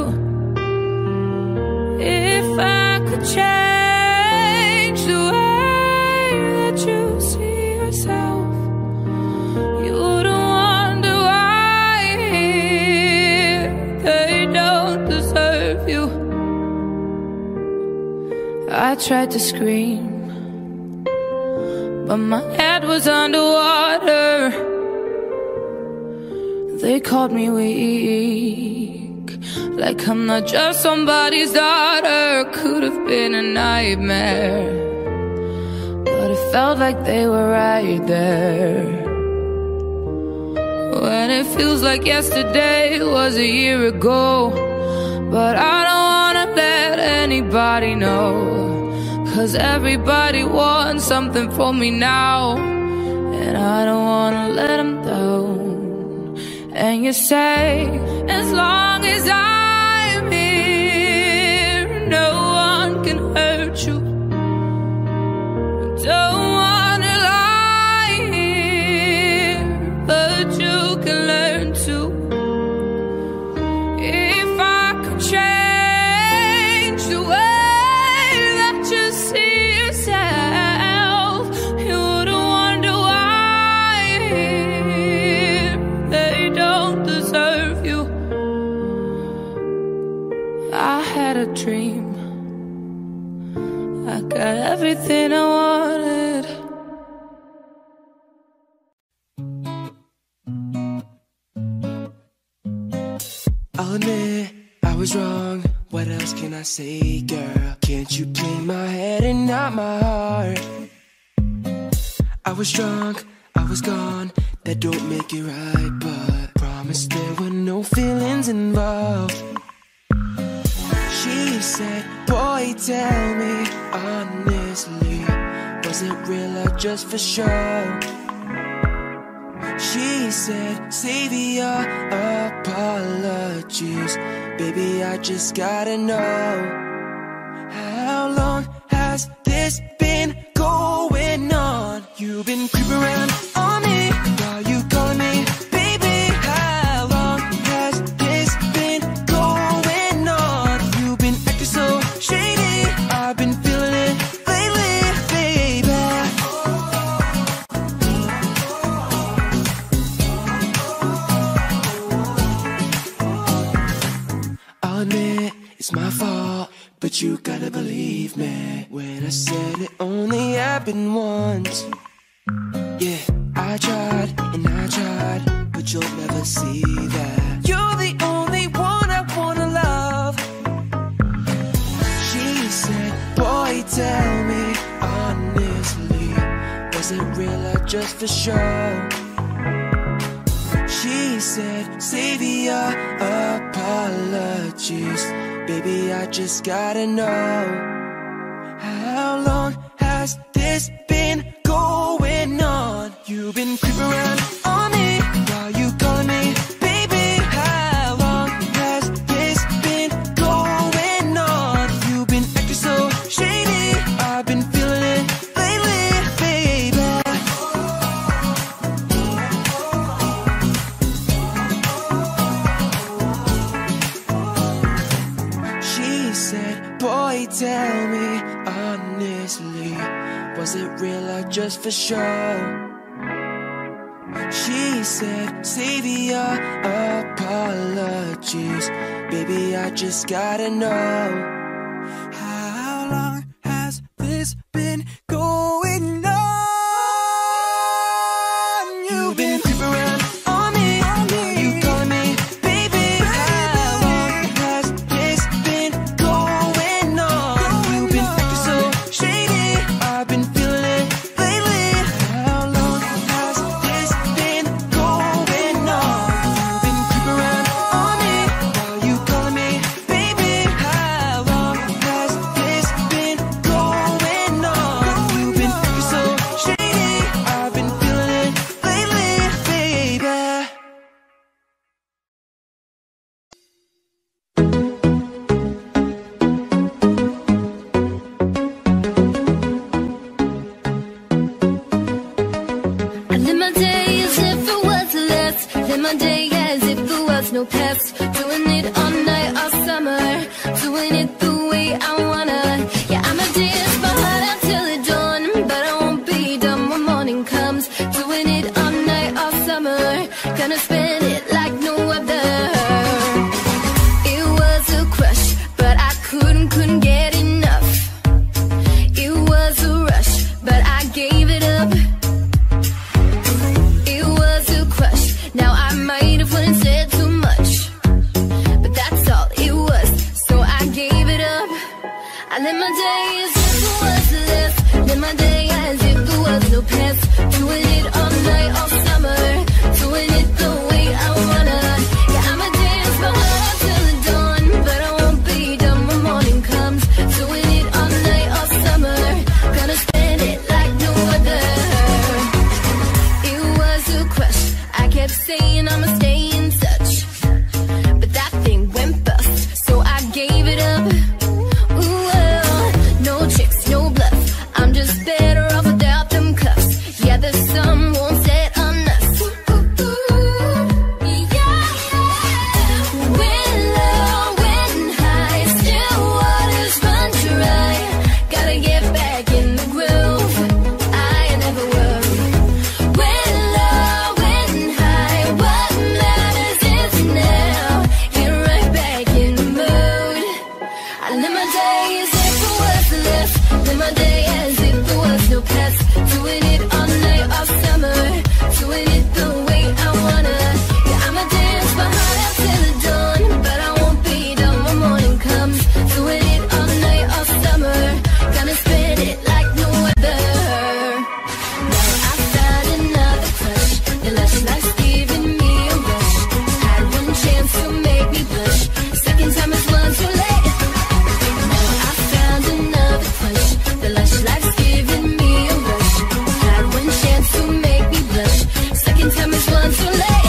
If I could change the way that you see yourself, you wouldn't wonder why they don't deserve you. I tried to scream, but my head was underwater. They called me weak, like I'm not just somebody's daughter. Could have been a nightmare, but it felt like they were right there. When it feels like yesterday was a year ago, but I don't wanna let anybody know, 'cause everybody wants something from me now, and I don't wanna let them down. And you say, as long as I'm here, no one can hurt you. Don't wanna lie here, but you can learn to. If I could change the way that you see yourself, you wouldn't wonder why they don't deserve you. I had a dream, I got everything I wanted. I'll admit I was wrong. What else can I say, girl? Can't you play my head and not my heart? I was drunk, I was gone. That don't make it right, but promise there were no feelings involved. She said, boy, tell me honestly, was it real or just for show? She said, save your apologies, baby, I just gotta know, how long has this been going on? You've been creeping around on me, while you calling me baby. How long has this been going on? You've been acting so shady, I've been feeling it lately, baby. I'll admit it's my fault, but you gotta believe me when I said it only happened once. Yeah, I tried and I tried, but you'll never see that. You're the only one I wanna love. She said, boy, tell me honestly, was it real or just for show? She said, save your apologies, baby, I just gotta know, how long has this been going on? You've been creeping around on me, while you calling me baby. How long has this been going on? You've been acting so shady, I've been feeling it lately, baby. She said, boy, tell me honestly, was it real or just for show? She said, save your apologies, baby, I just gotta know, how long has this been going on? You've been creeping around on me, you calling me baby. How long has this been going on? You've been acting so shady, I've been feeling it lately. How long has this been going on? You've been creeping around on me, while you calling me baby. How long has this been going on? You've been acting so shady, I've been feeling it lately, baby. I live my day as if it was less. Live my day as if there was no past. Doing it all night, all summer. Doing it the way I wanna. Yeah, I'ma dance my heart out till it dawn, but I won't be done when morning comes. Doing it all night, all summer. Gonna spend it like no other. It was a crush, but I couldn't get enough. It was a rush, but I gave it up. doing it all night, all summer, doing it the way I wanna. Yeah, I'ma dance my heart out till the dawn, but I won't be done when morning comes. Doing it all night, all summer, gonna spend it like no other. It was a crush, I kept saying I'ma stay in touch, but that thing went bust, so I gave it up. Ooh, well, no tricks, no bluff, I'm just better off without them cuffs. Yeah, the sun won't set on us. Yeah. When low, when high, still waters run dry. Gotta get back in the groove, I never worry. When low, when high, what matters is now. Get right back in the mood. I live my day as if it was less. Live my day as if there was no past. Doing it all night, all summer, doing it the way I wanna. Yeah, I'ma dance my heart out till the dawn, but I won't be done when morning comes. Doing it all night, all summer, gonna spend it like no other. Now I found another crush, your lush life's giving me a rush. Had one chance to make me blush, second time is one too late. Now I found another crush, the lush life's giving me a rush. Had one chance to make me blush, second time is one too late.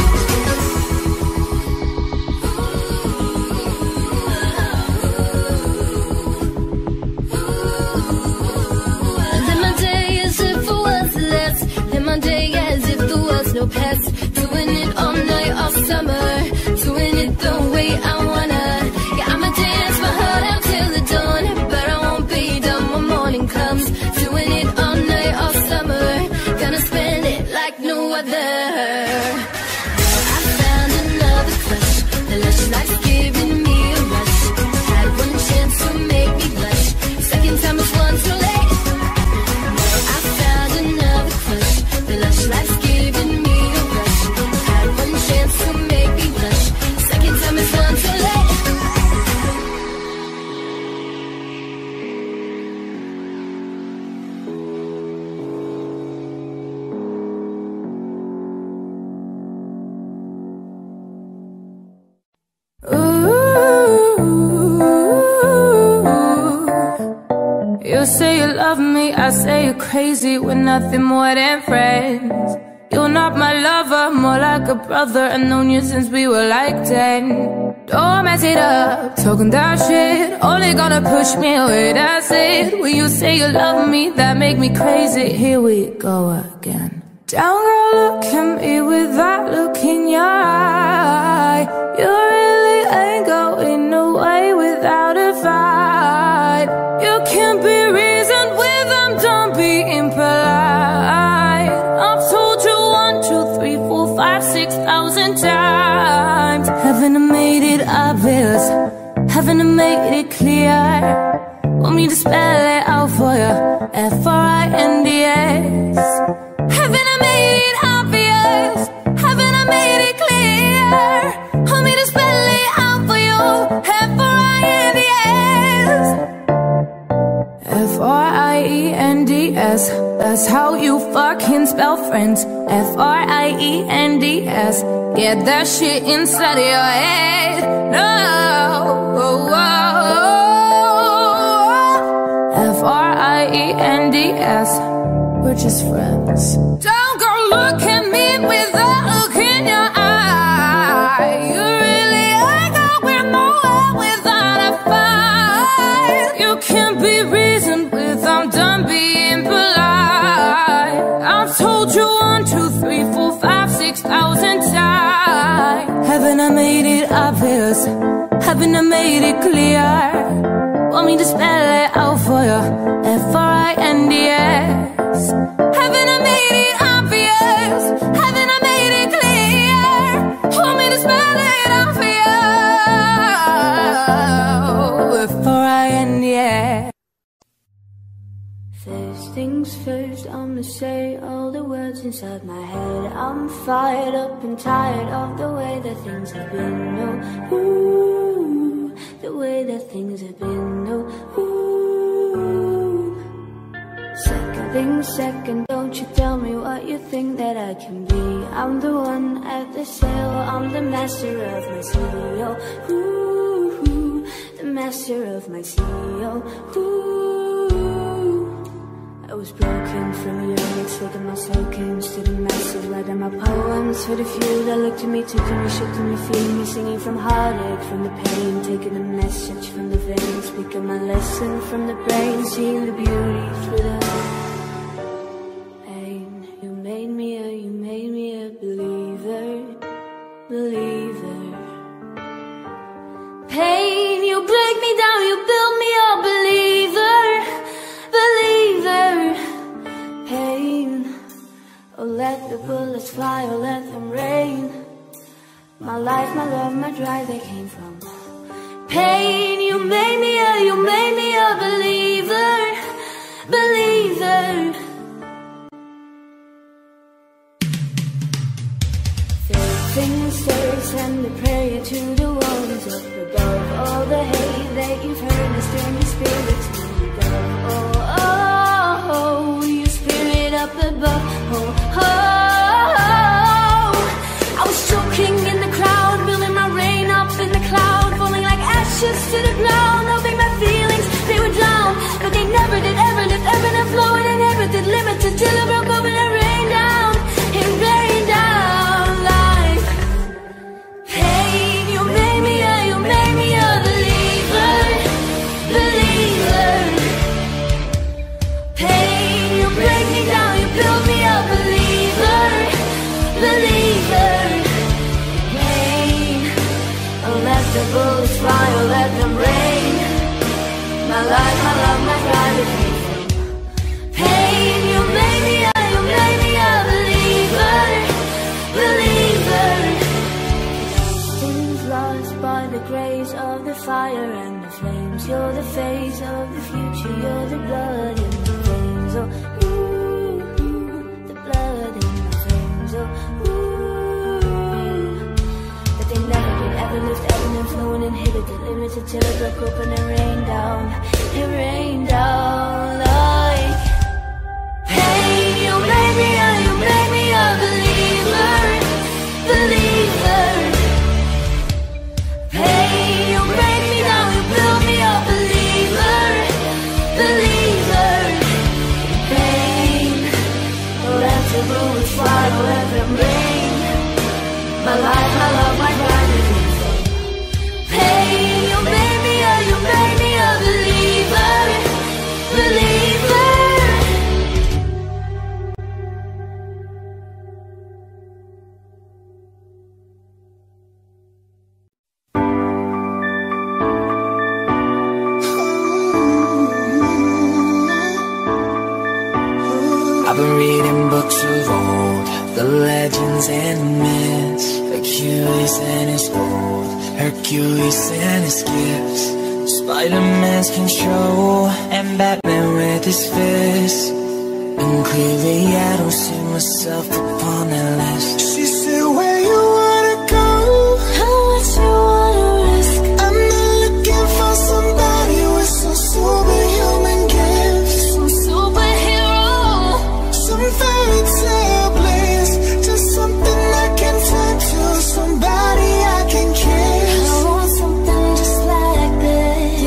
Live my day as if it was less. Live my day as if there was no past. Doing it all night, all summer, doing it the way I wanna. Yeah, I'ma dance my heart out till the dawn, but I won't be done when morning comes. Doing it all night, all summer, gonna spend it like no other. I found another crush, the lush life's giving me a rush. Had one chance to make me blush, second time is one too late. I found another crush, the lush life's giving me a rush. Had one chance to make me blush, second time is one too late. You say you love me, I say you're crazy. We're nothing more than friends. You're not my lover, more like a brother. I've known you since we were like 10. Don't mess it up, talking that shit, only gonna push me away, that's it. When you say you love me, that make me crazy. Here we go again. Down girl, look at me with that look in your eye. You really ain't going away without a fight. You can't be reasoned with, I'm done being polite. I've told you 1, 2, 3, 4, 5, 6,000 times. Haven't I made it obvious? Haven't I made it clear? Want me to spell it out for you? F-R-I-N-D-S. Haven't I made it obvious? Haven't I made it clear? Want me to spell it out for you? F-R-I-N-D-S. F-R-I-E-N-D-S. That's how you fucking spell friends. F-R-I-E-N-D-S. Get that shit inside of your head. No. F-R-I-E-N-D-S. We're just friends. Don't go look at me with that look in your eye. You really ain't going nowhere without a fight. You can't be reasoned with, I'm done being polite. I've told you 1, 2, 3, 4, 5, 6,000 times. Haven't I made it obvious? Haven't I made it clear? Want me to spell it out for you? F-R-I-N-D-S. Haven't I made it obvious? Haven't I made it clear? Want me to spell it out for you? F-R-I-N-D-S. First things first, I'ma say all the words inside my head. I'm fired up and tired of the way that things have been. Oh, ooh, the way that things have been. Oh, ooh. Second thing second, don't won't you tell me what you think that I can be? I'm the one at the sail, I'm the master of my CEO. Ooh, the master of my CEO. Ooh, I was broken from a young age, taking my soaking, stood in massive light on my poems for the few that looked at me, took to me, shook to me, feeling me, singing from heartache, from the pain, taking a message from the veins, speaking my lesson from the brain, seeing the beauty through the pain. You made me a believer, believer. Pain, you break me down, you build me up, believer, believer. Pain, oh let the bullets fly, oh let them rain. My life, my love, my drive, they came from pain. You made me a believer, believer. Things send the prayer to the ones up above. All the hate that you've heard is turn your spirits to love. Oh, oh, oh, your spirit up above. Oh, oh, I was choking in the crowd, building my rain up in the cloud, falling like ashes to the ground, hoping my feelings, they would drown. But they never did, ever lived, ever and flowing, and never did limit till it broke open and rained down. It rained down. You made me a believer, believer. Pain, you break me down, you build me up, believer, believer. Pain, oh let the bullets fly, oh let them rain. My life, my love, my drive, it came from pain. You made me a believer, believer. Lost by the grace of the fire and the flames. You're the face of the future, you're the blood in the veins. Oh, ooh, the blood in the veins. Oh, ooh. But they never did, ever lived, ever and flowing, inhibited, limited till it broke open and rained down. It rained down like pain. You made me a believer, believer. Pain, you break me down, you build me up, believer, believer. Pain, oh let the bullets fly, oh let them rain. My life, my love, my drive, it came from pain. You made me a believer, believer. I've been reading books of old, the legends and myths, Achilles and his gold, Hercules and his gifts, Spider-Man's control, and Batman with his fists. And clearly I don't see myself upon that list. She said, where you wanna go? How much you wanna risk? I'm not looking for somebody with some superhuman gifts, some superhero, some fairy tale bliss, just something I can turn to, somebody I can kiss. I want something just like this.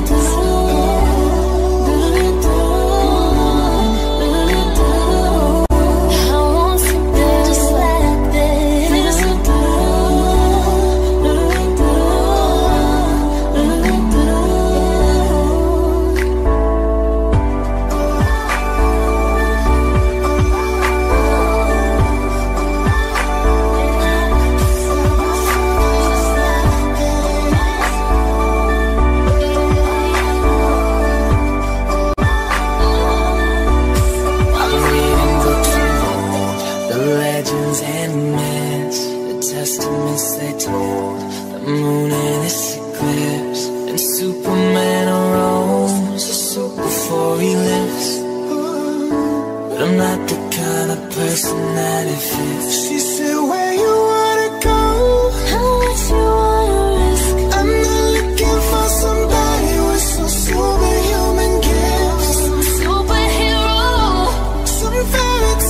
I want something just like this. personality fits. She said, where you wanna go? How much you wanna risk? I'm not looking for somebody with some superhuman gifts, some superhero, some fairy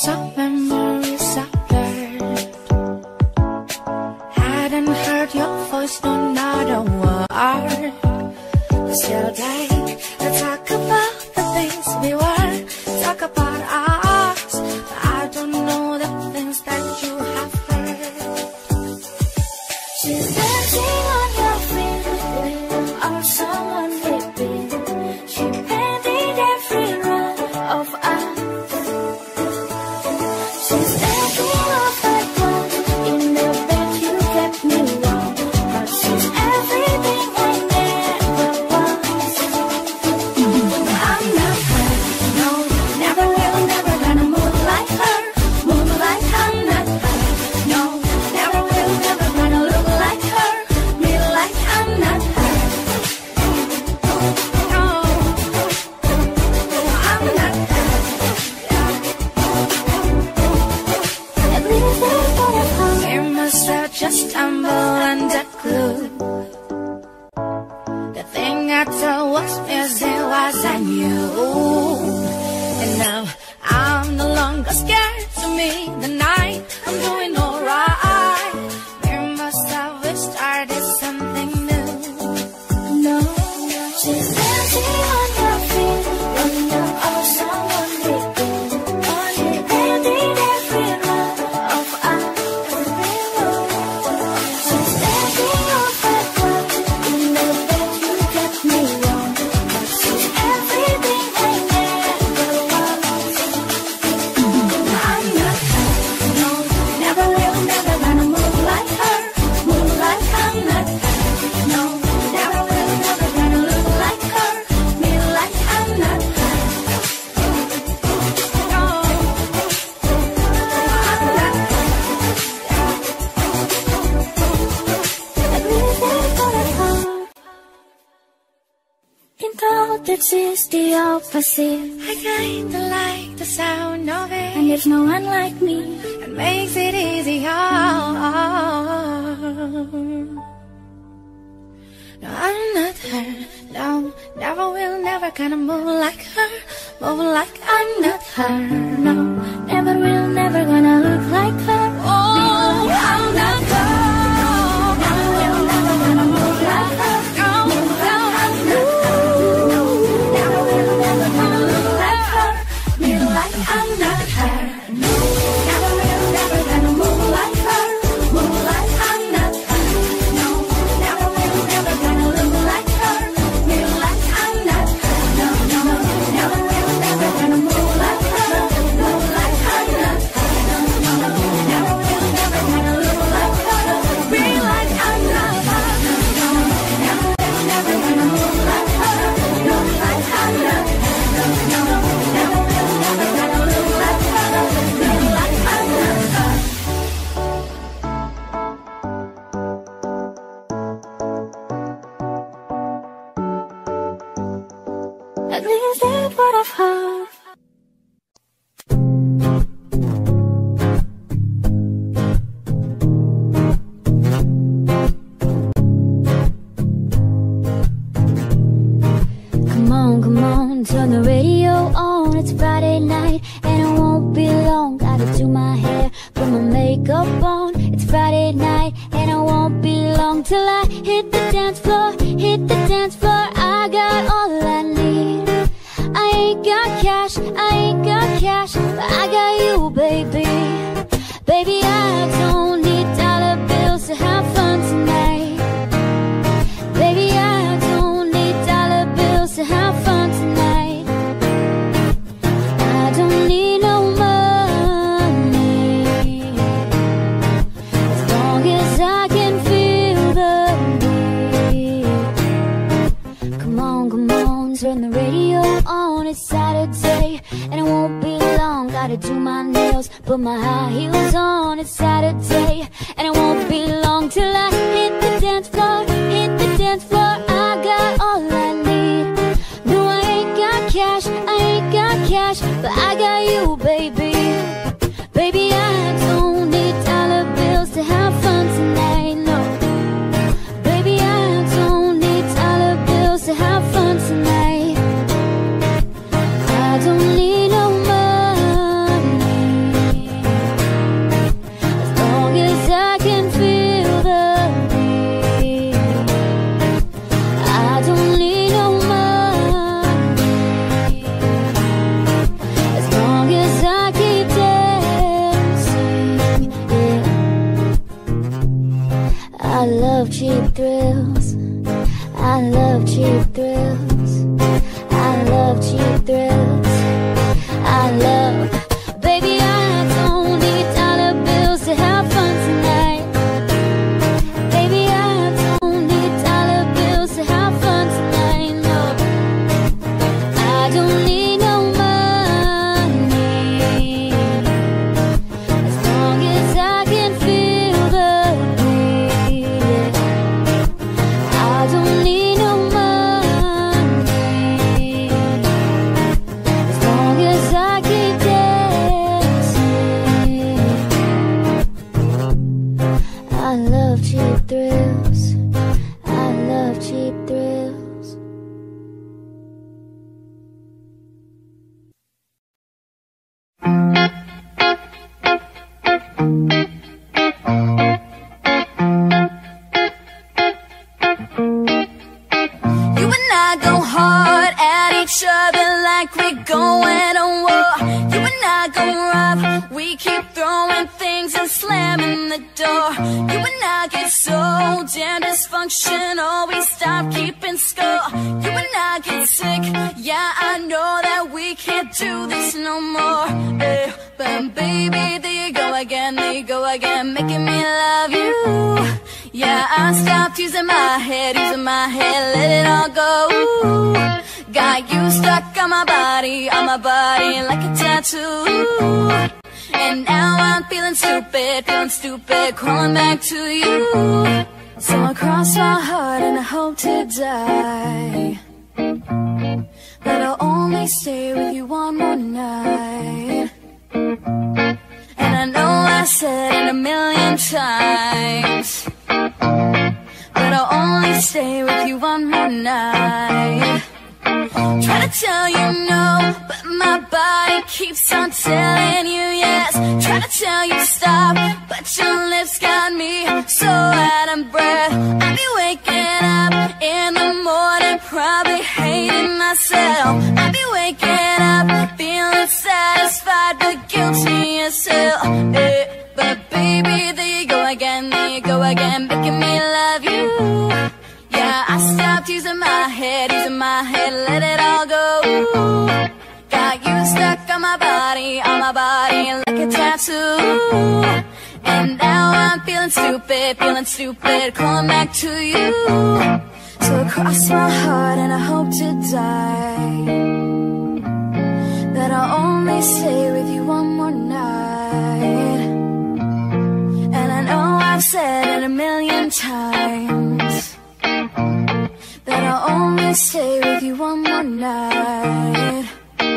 some memories I blurred. Hadn't heard your voice, no, not a word. Still like to talk about the things we were, talk about us, but I don't know the things that you have heard. She's dancing on your feet or someone weeping. She painted every run of us. She's thinking of that one in the bed you kept me wrong, but she's everything I never was. I'm not her, no, never will, never gonna move like her, move like I'm not her, no, never will, never gonna look like her, be like I'm not her. No, I'm not her. At least there's one of her. We must have just stumbled under glue. The thing I told was missing was I knew. And now I'm no longer scared to meet the night. I'm doing alright. We must have started something new. No, she's dancing on your feet when you're all someone weeping. She painted every run of us. She's thinking of that one in the bed you kept me wrong, but she's everything I never was. I'm not her, no, never will, never gonna move like her, move like I'm not her. No, never will, never gonna look like her, be like I'm not her. No, I'm not her. At least there's one of her. Been told that she's the opposite. I kinda like the sound of it, and there's no one like me. It makes it easier. No, I'm not her. No, never will, never gonna move like her, move like I'm not her. No, never will, never gonna look like her. Oh, I'm not her. Never will, never gonna move like her. Move like I'm not her. No, never will, never gonna look like her, be like I'm not her. No, never will, never gonna move like her, move like I'm not her. No, never will, never gonna look like her, be like I'm not her. No, no, never will, never gonna move like her, move like I'm not her. No, no, never will, never gonna look like her, be like I'm not her. No, never will, never gonna move like her, look like I'm not her. No, no, never will, never gonna look like her, be like I'm not her. At least that's what I've heard. Come on, turn the radio on. It's Friday night and it won't be long. Gotta do my hair, put my makeup on. It's Friday night and it won't be long till I hit the dance floor, hit the dance floor. I got all I need. I ain't got cash, but I got you, baby. Baby, I don't need dollar bills to have fun tonight. Baby, I don't need dollar bills to have fun tonight. I don't need no money, as long as I can feel the beat. Come on, turn the radio on. It's Saturday and it won't be long. Gotta do my nails, put my high heels on. It's Saturday and it won't be long till I hit the dance floor, hit the dance floor. I got all I need. No, I ain't got cash, but I got you, baby. Baby, I don't need dollar bills to have fun tonight, no. Baby, I don't need dollar bills to have fun tonight. I don't need no money, each other like we're going to war. You and I go rough, we keep throwing things and slamming the door. You and I get so damn dysfunctional, we stop keeping score. You and I get sick, yeah, I know that we can't do this no more. But baby, there you go again, making me love you. Yeah, I stopped using my head, let it all go. Got you stuck on my body like a tattoo. And now I'm feeling stupid, crawling back to you. So I cross my heart and I hope to die, that I'll only stay with you one more night. And I know I said it a million times, but I'll only stay with you one more night. Try to tell you no, but my body keeps on telling you yes. Try to tell you stop, but your lips got me so out of breath. I'll be waking up in the morning, probably hating myself. I'll be waking up feeling satisfied but guilty as hell. But baby, there you go again, making me love you. Yeah, I stopped using my head, let it all go. Got you stuck on my body like a tattoo. And now I'm feeling stupid, calling back to you. So I cross my heart and I hope to die, that I'll only stay with you one more night. And I know I've said it a million times, that I'll only stay with you one more night.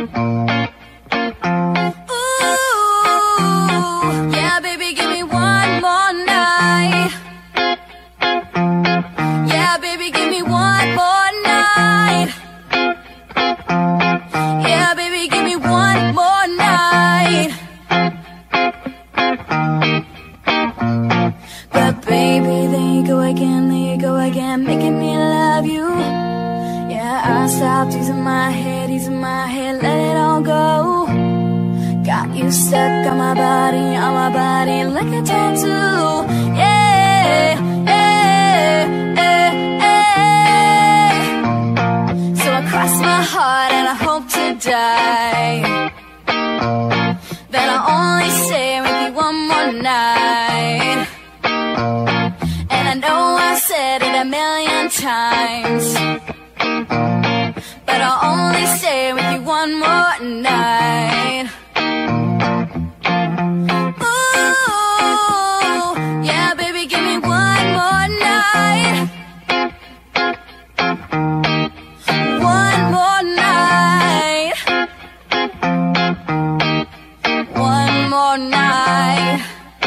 Ooh, yeah, baby, give me one more night. Yeah, baby, give me one more night. Yeah, baby, give me one more night. But baby, there you go again, making me love you. Yeah, I stopped using my head, let it all go. Got you stuck on my body like a tattoo. Yeah, So I cross my heart and I hope to die, that I'll only stay with you one more night. And I know I said it a million times, but I'll only stay with you one more night. Ooh, yeah, baby, give me one more night. One more night. One more night.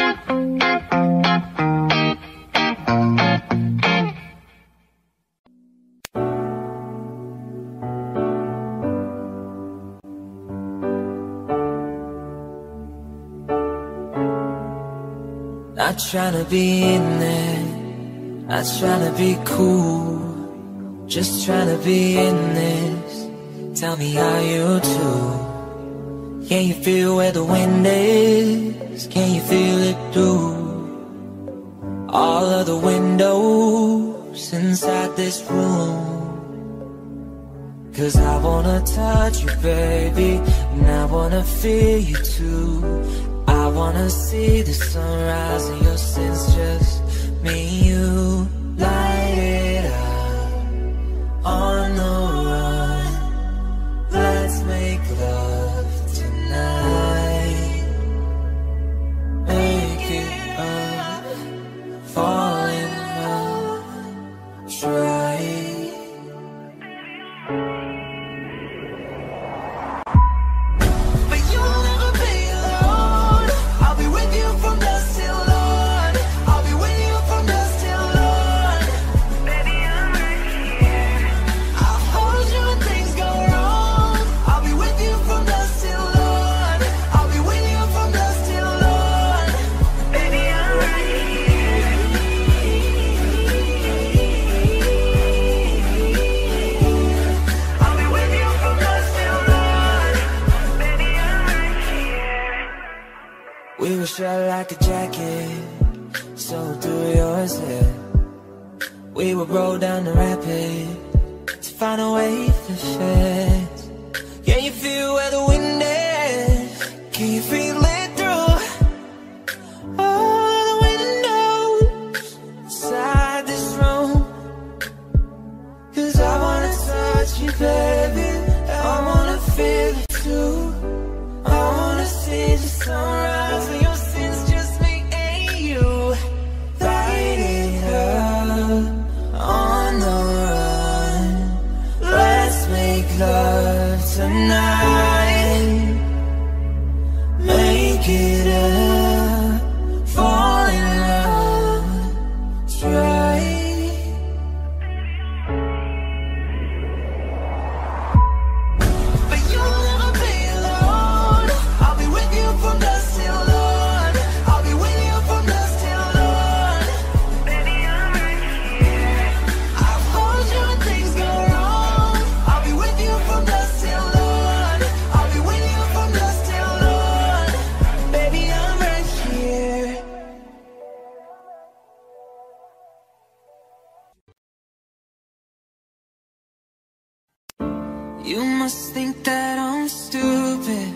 Not trying to be in there, not trying to be cool, just trying to be in this. Tell me how you do. Can you feel where the wind is? Can you feel it through all of the windows inside this room? 'Cause I wanna touch you, baby, and I wanna feel you too. I wanna see the sunrise in your sense, just me and you. Light it up on the run. Let's make love tonight. Make it up, fall in love, try it. But you'll never be alone. I'll be with you from dusk till dawn. I'll be with you from dusk till dawn. shirt like a jacket, so do yours, yeah. We would roll down the rapids to find a way to fence. Can you feel where the wind is? Can you feel it through all the windows inside this room? 'Cause I wanna touch you, baby, I wanna feel it too. I wanna see the sunrise and your sins, just me and you. Light it up on the run. Let's make love tonight. Make it up, fall in love, try. But you'll never be alone. I'll be with you from dusk till dawn. I'll be with you from dusk till dawn. Baby, I'm right here. I'll hold you when things go wrong. I'll be with you from dusk till dawn. I'll be with you from dusk till dawn. Baby, I'm right here. You must think that I'm stupid.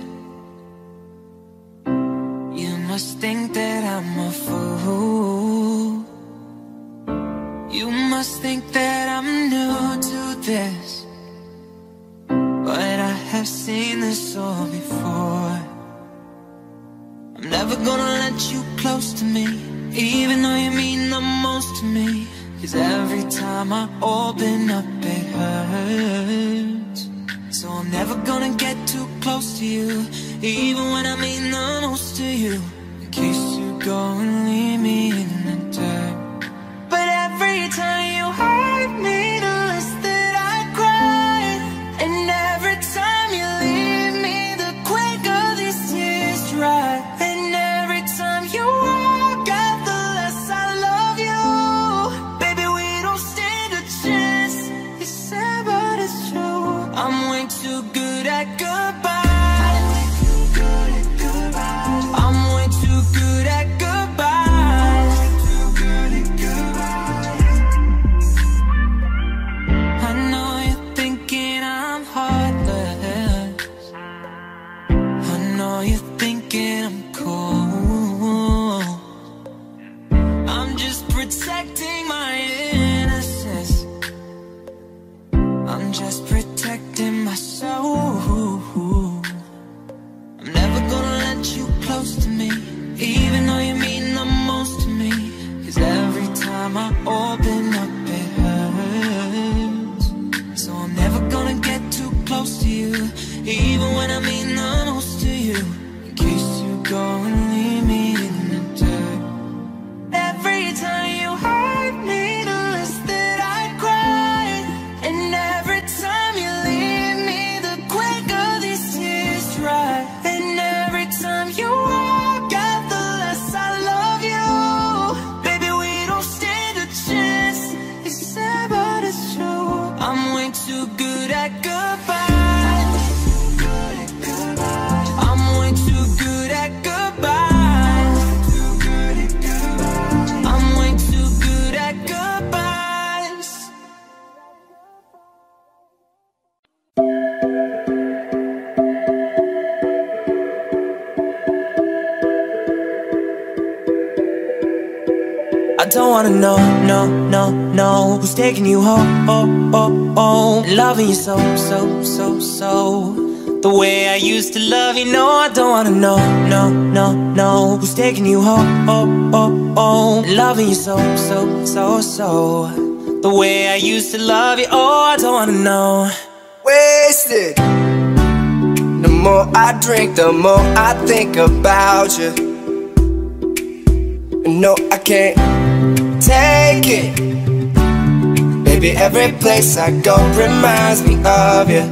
You must think that I'm a fool. You must think that I'm new to this, but I have seen this all before. I'm never gonna let you close to me, even though you mean the most to me. 'Cause every time I open up it hurts. So I'm never gonna get too close to you, even when I mean the most to you, in case you go and leave me in the dirt. But every time you hurt me, the less that I cry. And every time you leave me, the quicker these tears dry. And every time you walk out, the less I love you. Baby, we don't stand a chance. It's sad, but it's true. I'm way too good at goodbye. I'm way too good at goodbye. I know you're thinking I'm heartless. I know you're thinking I'm cool. I'm just protecting my innocence. I'm just protecting my soul. I'm never gonna let you close to me, even though you mean the most to me. 'Cause every time I open up it hurts. So I'm never gonna get too close to you, even when I mean the most to you, in case you go and leave me in the dirt. Every time you hurt me, the less that I cry. And every time you leave me, the quicker these tears dry. And every time you walk out, the less I love you. Baby, we don't stand a chance. It's sad, but it's true. I'm way too good at goodbye. I'm way too good at goodbye. I'm way too good at goodbyes. I don't wanna know, no, who's taking you home, loving you so, the way I used to love you. No, I don't wanna know, no, who's taking you home, loving you so, the way I used to love you. Oh, I don't wanna know. Wasted. The more I drink, the more I think about you. No, I can't take it. Baby, every place I go reminds me of you.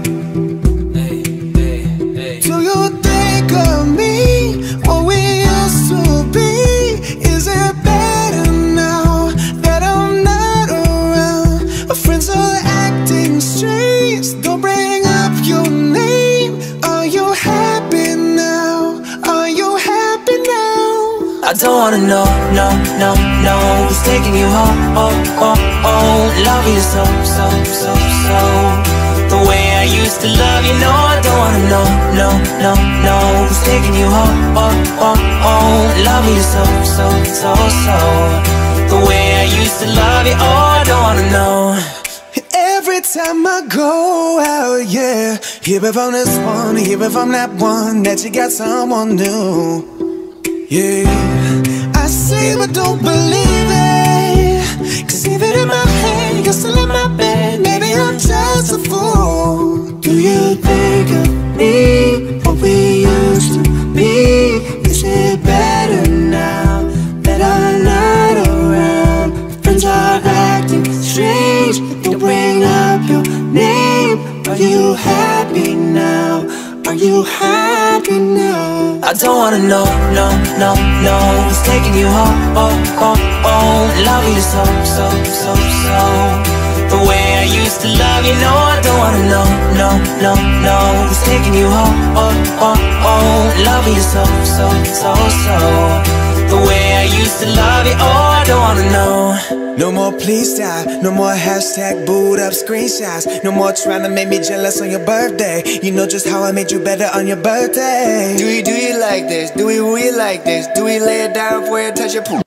Do you think of me, what we used to be? Is it better now that I'm not around? My friends are acting strange, don't bring up your name. Are you happy now? Are you happy now? don't wanna know, no, no, no, who's taking you home, oh, oh, oh. Loving you so, so, so, so, the way I used to love you. No, I don't wanna know, no, no, no, who's taking you home, oh, oh, oh. Loving you so, so, so, so, the way I used to love you. Oh, I don't wanna know. Every time I go out, yeah, hear it from this one, hear it from that one, that you got someone new. Yeah, I see but don't believe it, 'cause even in my head, you're still in my bed. Maybe I'm just a fool. Do you think of me, what we used to be? Is it better now that I'm not around? Friends are acting strange, don't bring up your name. Are you happy now? Are you happy now? I don't wanna know, no, no, no, who's taking you home, oh, oh, oh. Loving you so, so, so, so, the way I used to love you. No, I don't wanna know, no, no, no, who's taking you home, oh, oh, oh. Loving you so, so, so, so, the way I used to love you. Oh, I don't wanna know. No more please stop, no more hashtag boot up screenshots. No more trying to make me jealous on your birthday. You know just how I made you better on your birthday. Do you like this? Do we really like this? Do we lay it down for you and touch your poop?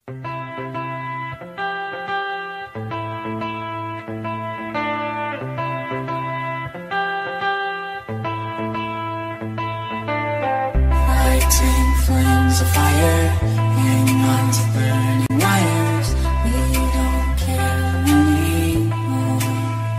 Lighting flames of fire, hanging on to burning wires. We don't care anymore.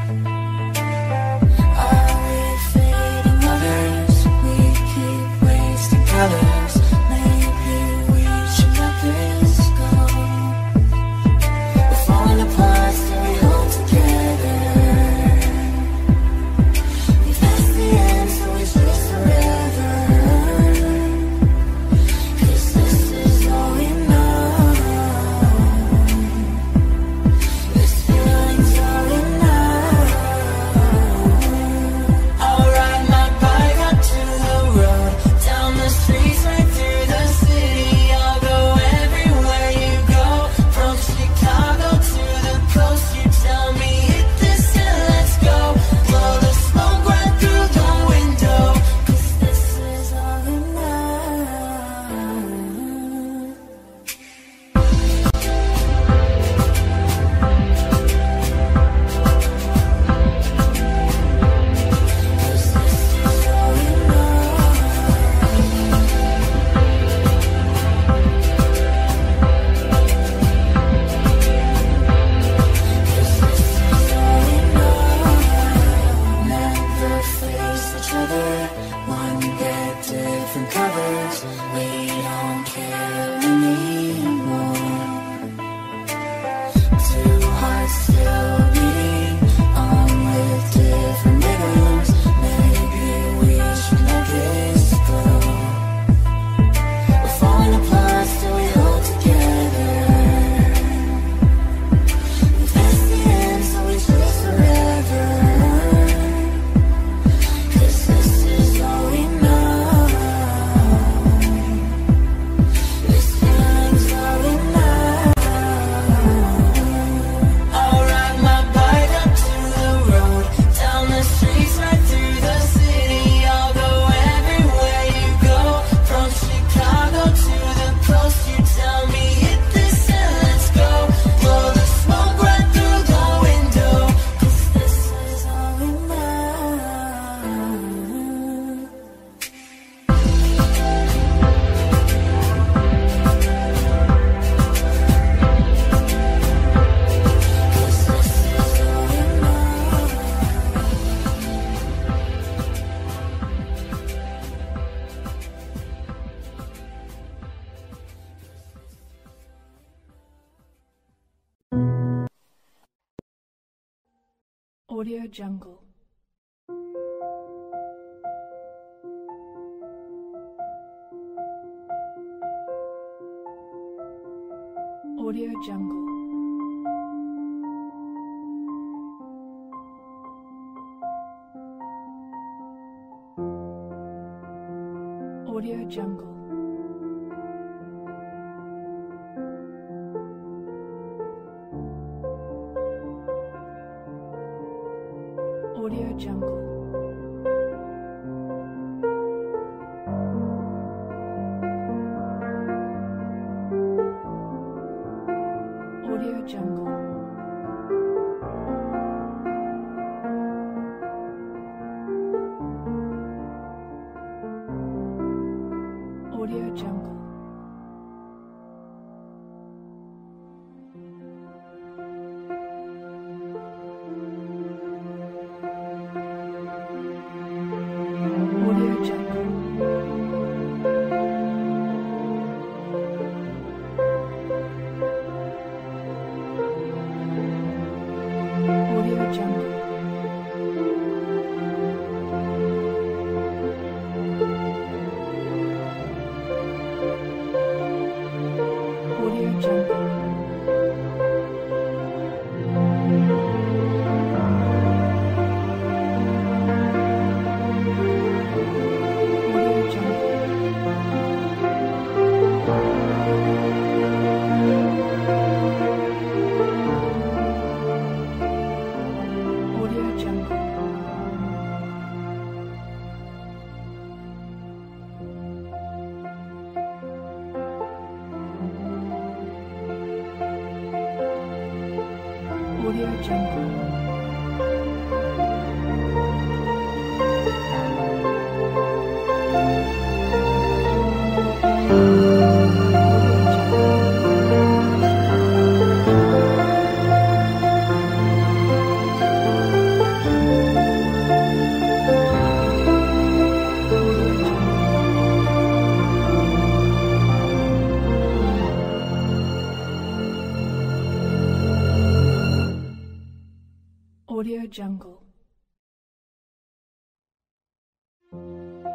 Are we fading lovers? We keep wasting colors. Maybe we should let this go. We're falling apart, still we hold together. We passed the end, so we chase forever. Audio Jungle. Audio Jungle. Audio Jungle. Jungle. Audio Jungle. Audio Jungle. Audio Jungle. Audio Jungle. Audio Jungle. Audio Jungle. Audio Jungle. Audio Jungle. Audio Jungle.